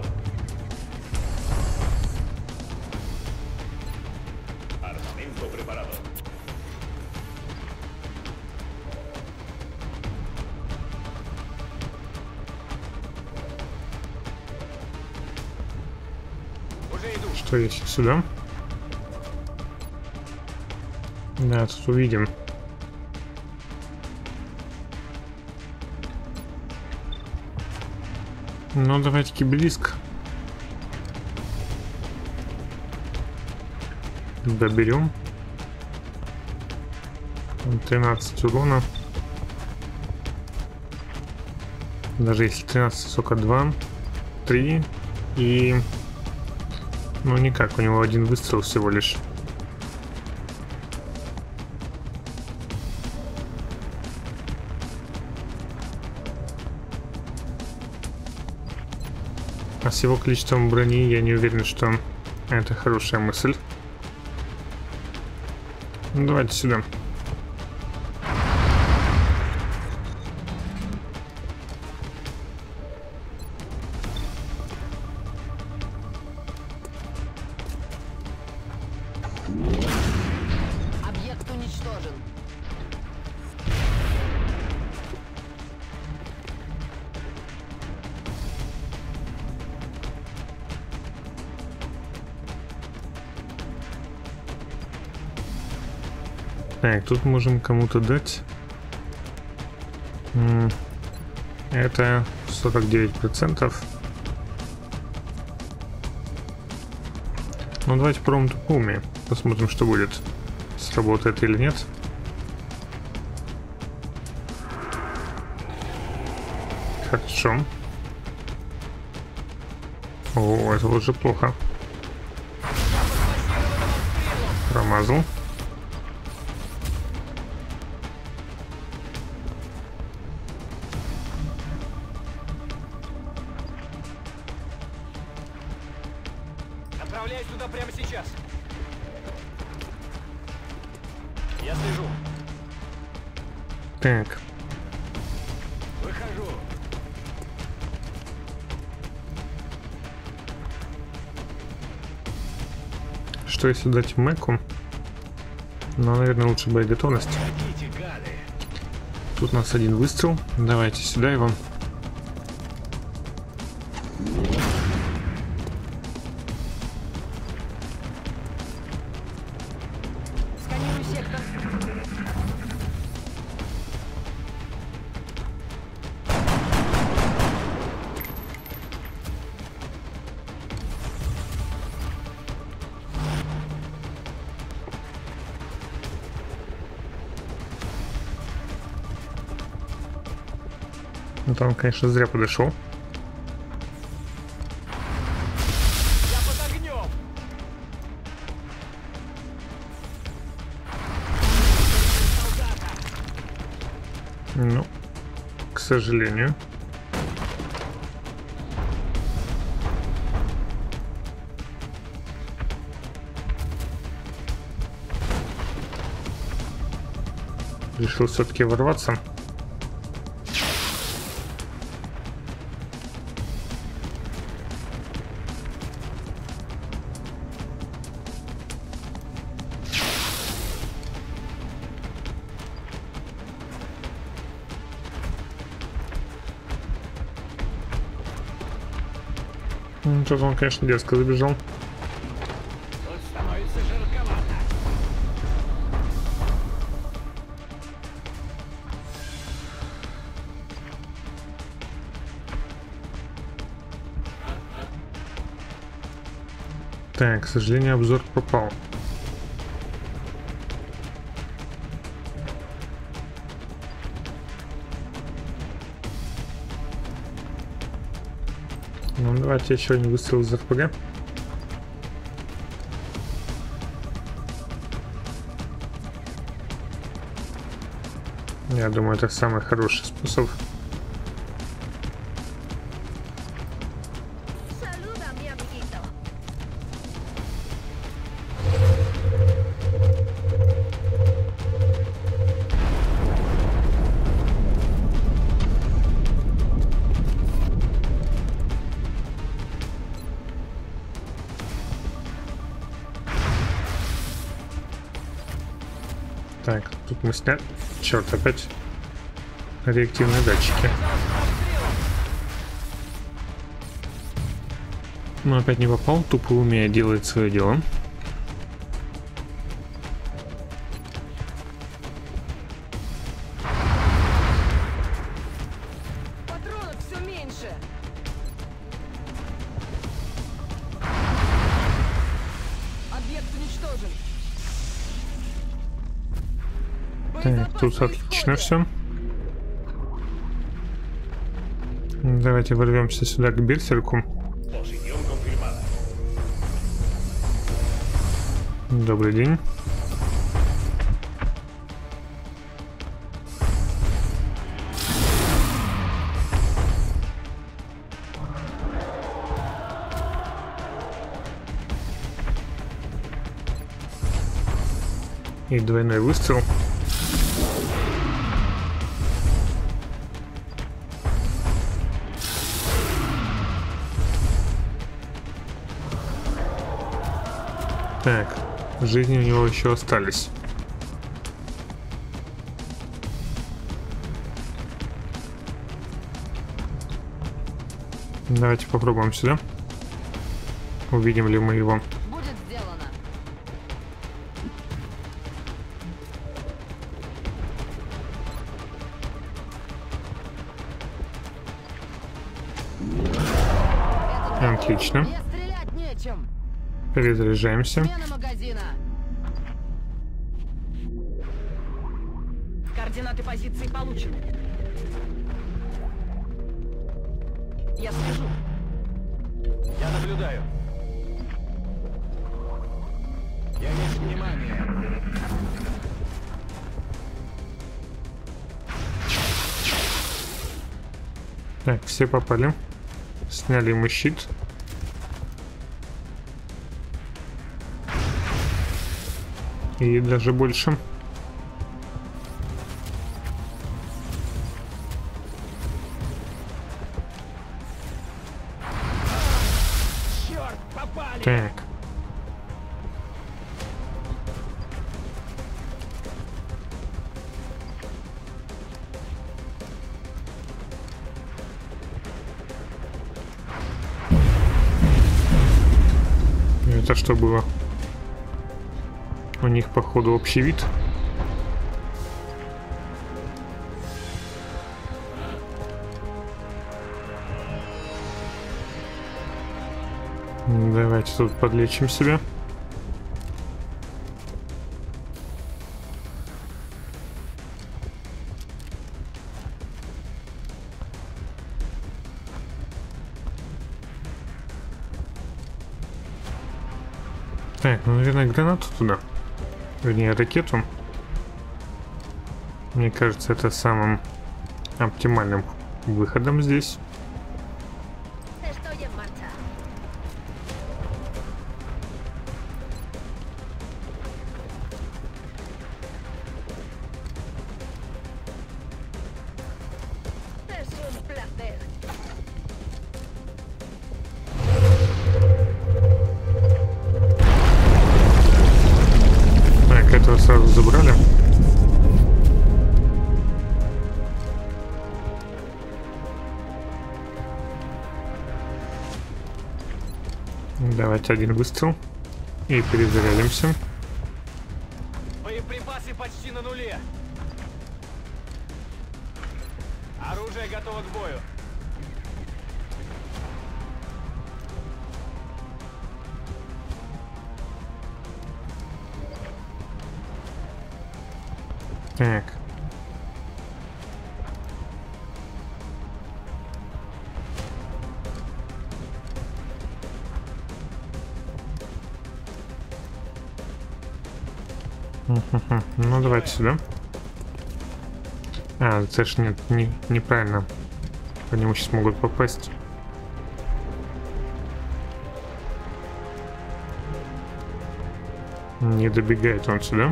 Armamento preparado. Уже иду. Что есть сюда? Да, тут увидим. Ну, давайте-ка близко. Доберем. 13 урона. Даже если 13, сколько? 2, 3 и... Ну, никак, у него один выстрел всего лишь. А с его количеством брони я не уверен, что это хорошая мысль. Ну, давайте сюда. Так, тут можем кому-то дать. Это 49%. Ну давайте пробуем тупоумие. Посмотрим, что будет. Сработает или нет. Хорошо. О, это уже плохо. Промазал. Отправляюсь туда прямо сейчас. Я слежу. Так. Выхожу. Что если дать Мэку? Ну, наверное, лучше боеготовность. Идите, гады. Тут у нас один выстрел. Давайте сюда его. Сканирую сектор. Ну, там, конечно, зря подошел. Я под огнем. Ну, к сожалению. Решил все-таки ворваться. Тут он, конечно, дерзко забежал. Тут становится жарковато. Так, к сожалению, обзор пропал. Ну, давайте еще один выстрел из РПГ. Я думаю, это самый хороший способ. Saluda, mi amiguito. Так, тут мы сняли. Черт, опять реактивные датчики. Но опять не попал. Тупоумие делает свое дело. Патронов все меньше. Объект уничтожен. Так, тут отлично все. Давайте ворвемся сюда к берсерку. Posición confirmada. Добрый день. И двойной выстрел. Так, жизни у него еще остались. Давайте попробуем сюда. Увидим ли мы его. Будет сделано. Отлично. Мне стрелять нечем. Перезаряжаемся. Смена магазина. Координаты позиции получены. Я слежу. Я наблюдаю. Я весь внимание. Так, все попали. Сняли ему щит. И даже больше. Черт, попали! Так. Это что было? У них, походу, общий вид. Давайте тут подлечим себя. Так, ну, наверное, гранату туда. Вернее, ракету. Мне кажется, это самым оптимальным выходом здесь. Estoy en marcha. Es un placer. Так, этого сразу забрали. Давайте один выстрел. И перезарядимся. Боеприпасы почти на нуле. Оружие готово к бою. Так. Ну, давайте сюда. А, это ж нет, неправильно. По нему сейчас могут попасть. Не добегает он сюда.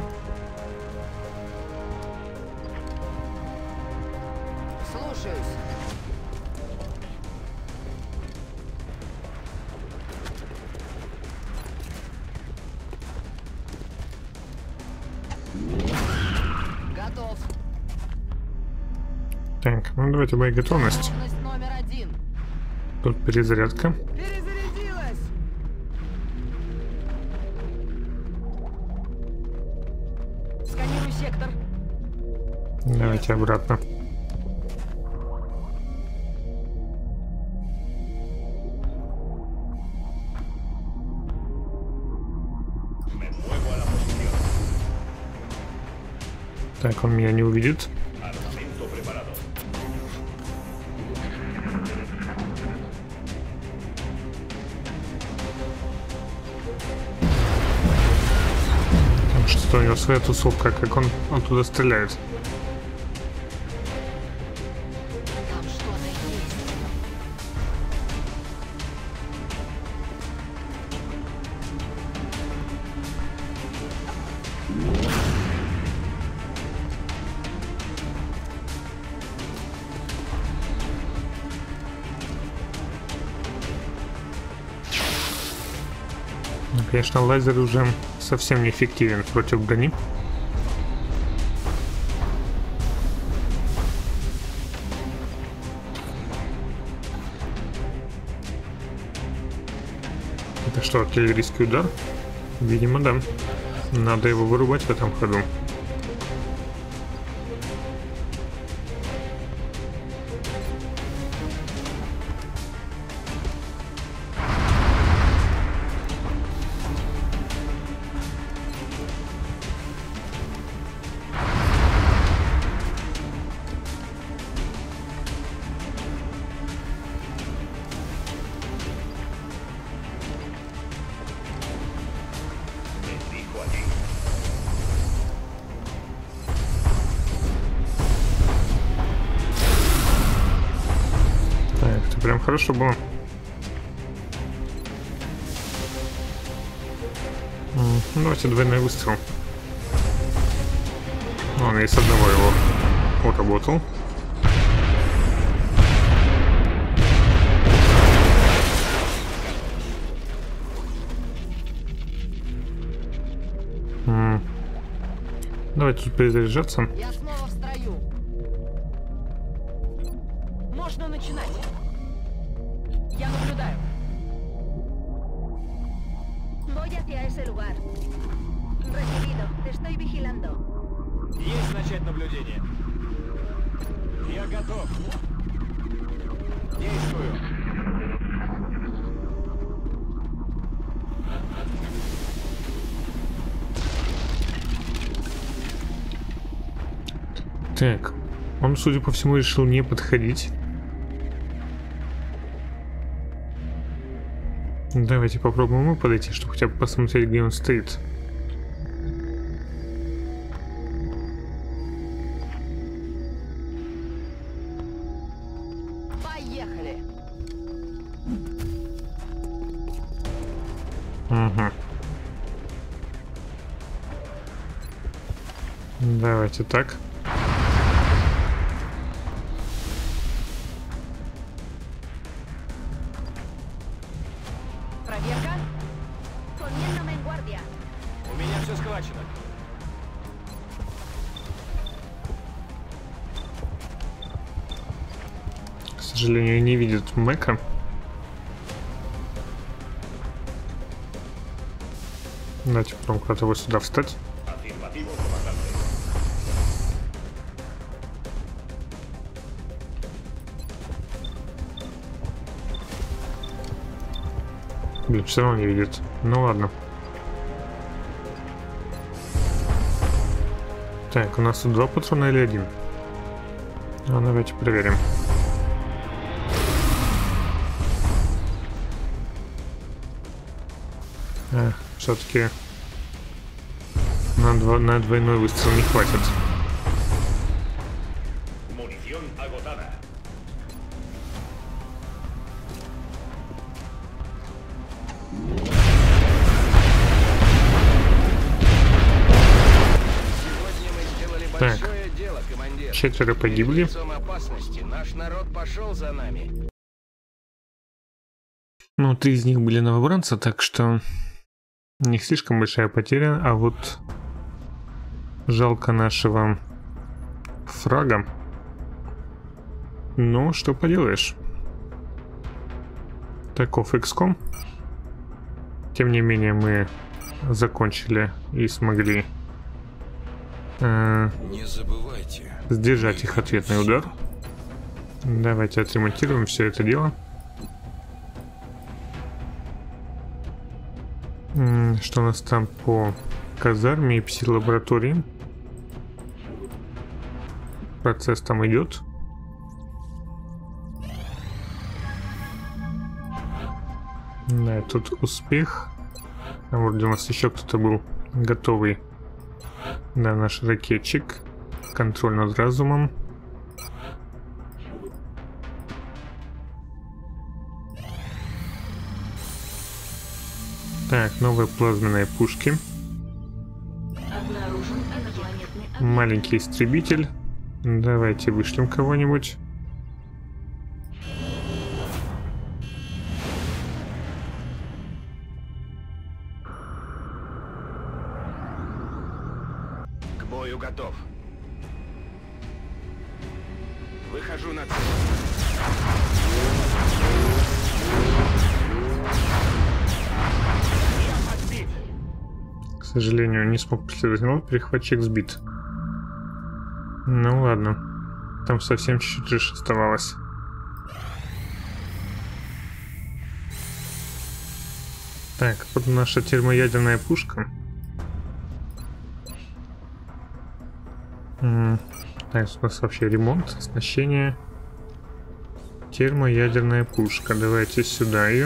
Слушаюсь. Готов. Так, ну давайте боеготовность. Готовность номер 1. Тут перезарядка. Перезарядилась. Сканирую сектор. Давайте обратно. Me muevo a la posición. Так, он меня не увидит. Armamento preparado. Там что-то у него своя тусовка, как он оттуда стреляет. Там что-то есть. Ну, конечно, лазер уже совсем неэффективен против брони. Это что, артиллерийский удар? Видимо, да. Надо его вырубать в этом ходу. прям хорошо было. Давайте двойной выстрел. Он и с одного его отработал. Давайте тут перезаряжаться. Я снова в строю. Можно начинать. Я наблюдаю. Voy hacia ese lugar. Recibido. Te estoy vigilando. Есть начать наблюдение. Я готов. Действую. Так, он, судя по всему, решил не подходить. Давайте попробуем ему подойти, чтобы хотя бы посмотреть, где он стоит. Поехали. Угу. Давайте так. Проверка. Poniéndome en guardia. У меня все схвачено. К сожалению, не видит Мэка. Давайте попробуем куда-то его сюда встать. Afirmativo, comandante. Блин, все равно не видит. Ну ладно. Так, у нас тут 2 патрона или 1? А давайте проверим. Все-таки на двойной выстрел не хватит. Munición agotada. Сегодня мы сделали Так. большое дело, командир. 4 погибли. Лицом опасности наш народ пошел за нами. Ну, 3 из них были новобранцы, так что не слишком большая потеря, а вот жалко нашего фрага. Ну, что поделаешь. Таков XCOM. Тем не менее, мы закончили и смогли Не забывайте. сдержать их ответный удар. Давайте отремонтируем все это дело. Что у нас там по казарме и пси-лаборатории? Процесс там идет. Да, тут успех. Там вроде у нас еще кто-то был готовый. Да, наш ракетчик. Контроль над разумом. Так, новые плазменные пушки. Обнаружен инопланетный объект. Маленький истребитель. Давайте вышлем кого-нибудь. К бою готов. Выхожу на цель. Я подбит. К сожалению, не смог преследовать, но перехватчик сбит. Ну ладно. Там совсем чуть-чуть лишь оставалось. Так, вот наша термоядерная пушка. Так, у нас вообще ремонт, оснащение. Термоядерная пушка. Давайте сюда ее.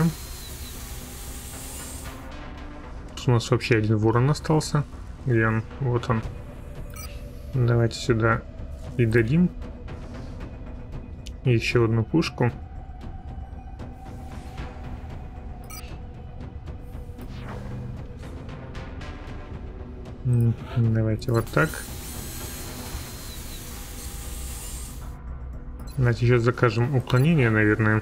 Тут у нас вообще один ворон остался. Где он? Вот он. Давайте сюда и дадим. И еще одну пушку. Давайте вот так. Давайте сейчас закажем уклонение, наверное.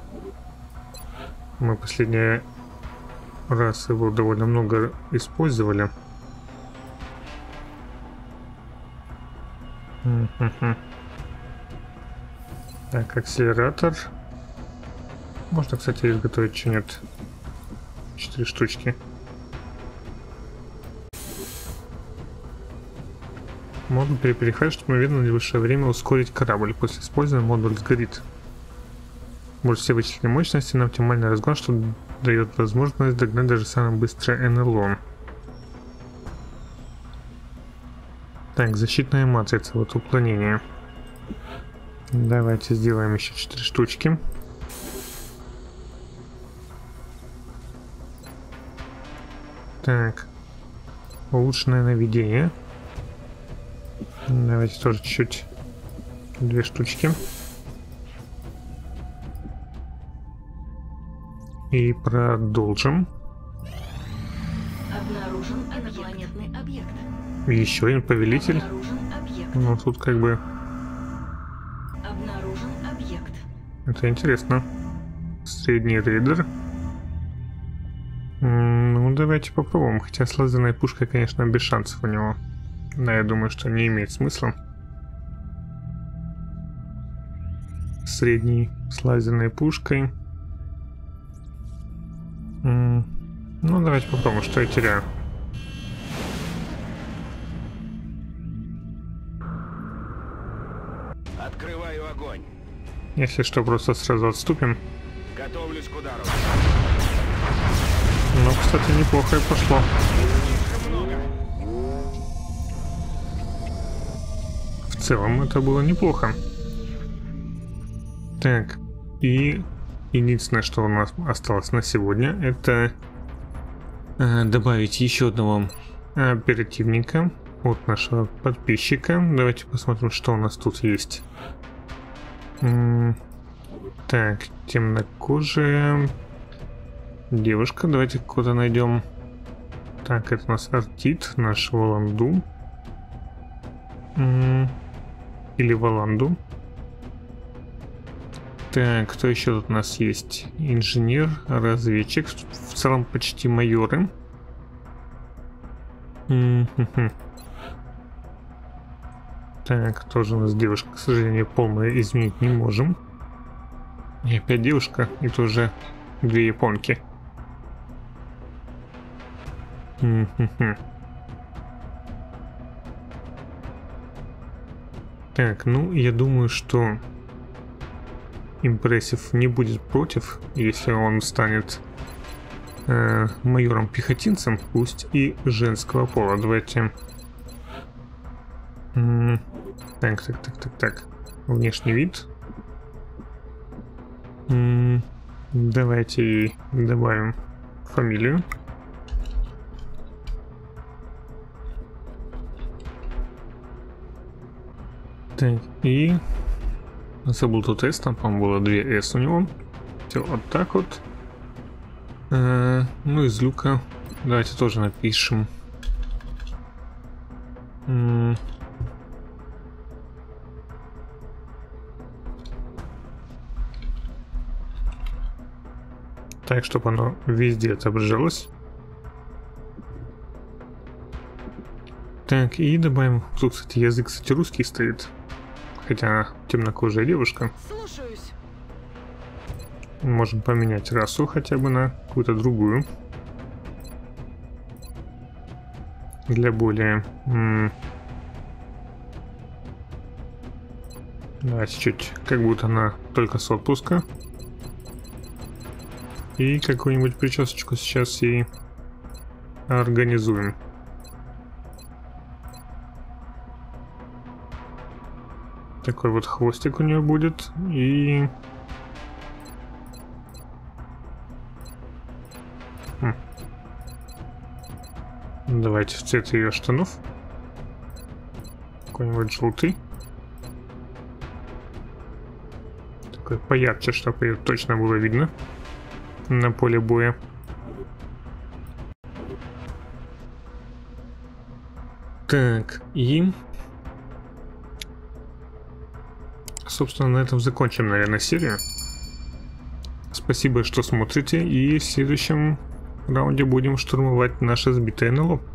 Мы последний раз его довольно много использовали. Так, акселератор. Можно, кстати, изготовить что-нибудь. 4 штучки. Модуль переходит, чтобы мгновенно в наивысшее время ускорить корабль. После использования модуль сгорит. Может все вычисленные мощности на оптимальный разгон, что дает возможность догнать даже самое быстрое НЛО. Так, защитная матрица, вот уклонение. Давайте сделаем еще 4 штучки. Так, улучшенное наведение. Давайте тоже чуть-чуть. 2 штучки. И продолжим. Обнаружен инопланетный объект. Еще один повелитель. Обнаружен объект. Ну тут как бы... Обнаружен объект. Это интересно. Средний рейдер. Ну давайте попробуем. Хотя с лазерной пушкой, конечно, без шансов у него. Но я думаю, что не имеет смысла. Средний с лазерной пушкой. Ну давайте попробуем, что я теряю. Открываю огонь. Если что, просто сразу отступим. Готовлюсь к удару. Ну, кстати, неплохо и пошло. Слишком много. В целом это было неплохо. Так, и единственное, что у нас осталось на сегодня, это добавить еще одного оперативника от нашего подписчика. Давайте посмотрим, что у нас тут есть. Так, темнокожая девушка. Давайте кого-то найдем. Так, это у нас Артит, наш Валанду. Или Валанду. Так, кто еще тут у нас есть? Инженер, разведчик. В целом почти майоры. Так, тоже у нас девушка, к сожалению, полную изменить не можем. И опять девушка, и тоже 2 японки. Так, ну, я думаю, что Импрессив не будет против, если он станет майором-пехотинцем, пусть и женского пола. Давайте... Так. Внешний вид. Давайте добавим фамилию. Так, и... Забыл тут S, там, по-моему, было 2 S у него. Все, вот так вот. Ну, из люка давайте тоже напишем. Так, чтобы оно везде отображалось. Так, и добавим... Тут, кстати, язык, кстати, русский стоит. Хотя темнокожая девушка. Слушаюсь. Можем поменять расу хотя бы на какую-то другую. Для более... Давайте чуть, как будто она только с отпуска. И какую-нибудь причесочку сейчас и организуем. Такой вот хвостик у нее будет. И... Давайте в цвет ее штанов. Какой-нибудь желтый. Такой поярче, чтобы ее точно было видно на поле боя. Так, и... Собственно, на этом закончим, наверное, серию. Спасибо, что смотрите, и в следующем раунде будем штурмовать наше сбитое НЛО.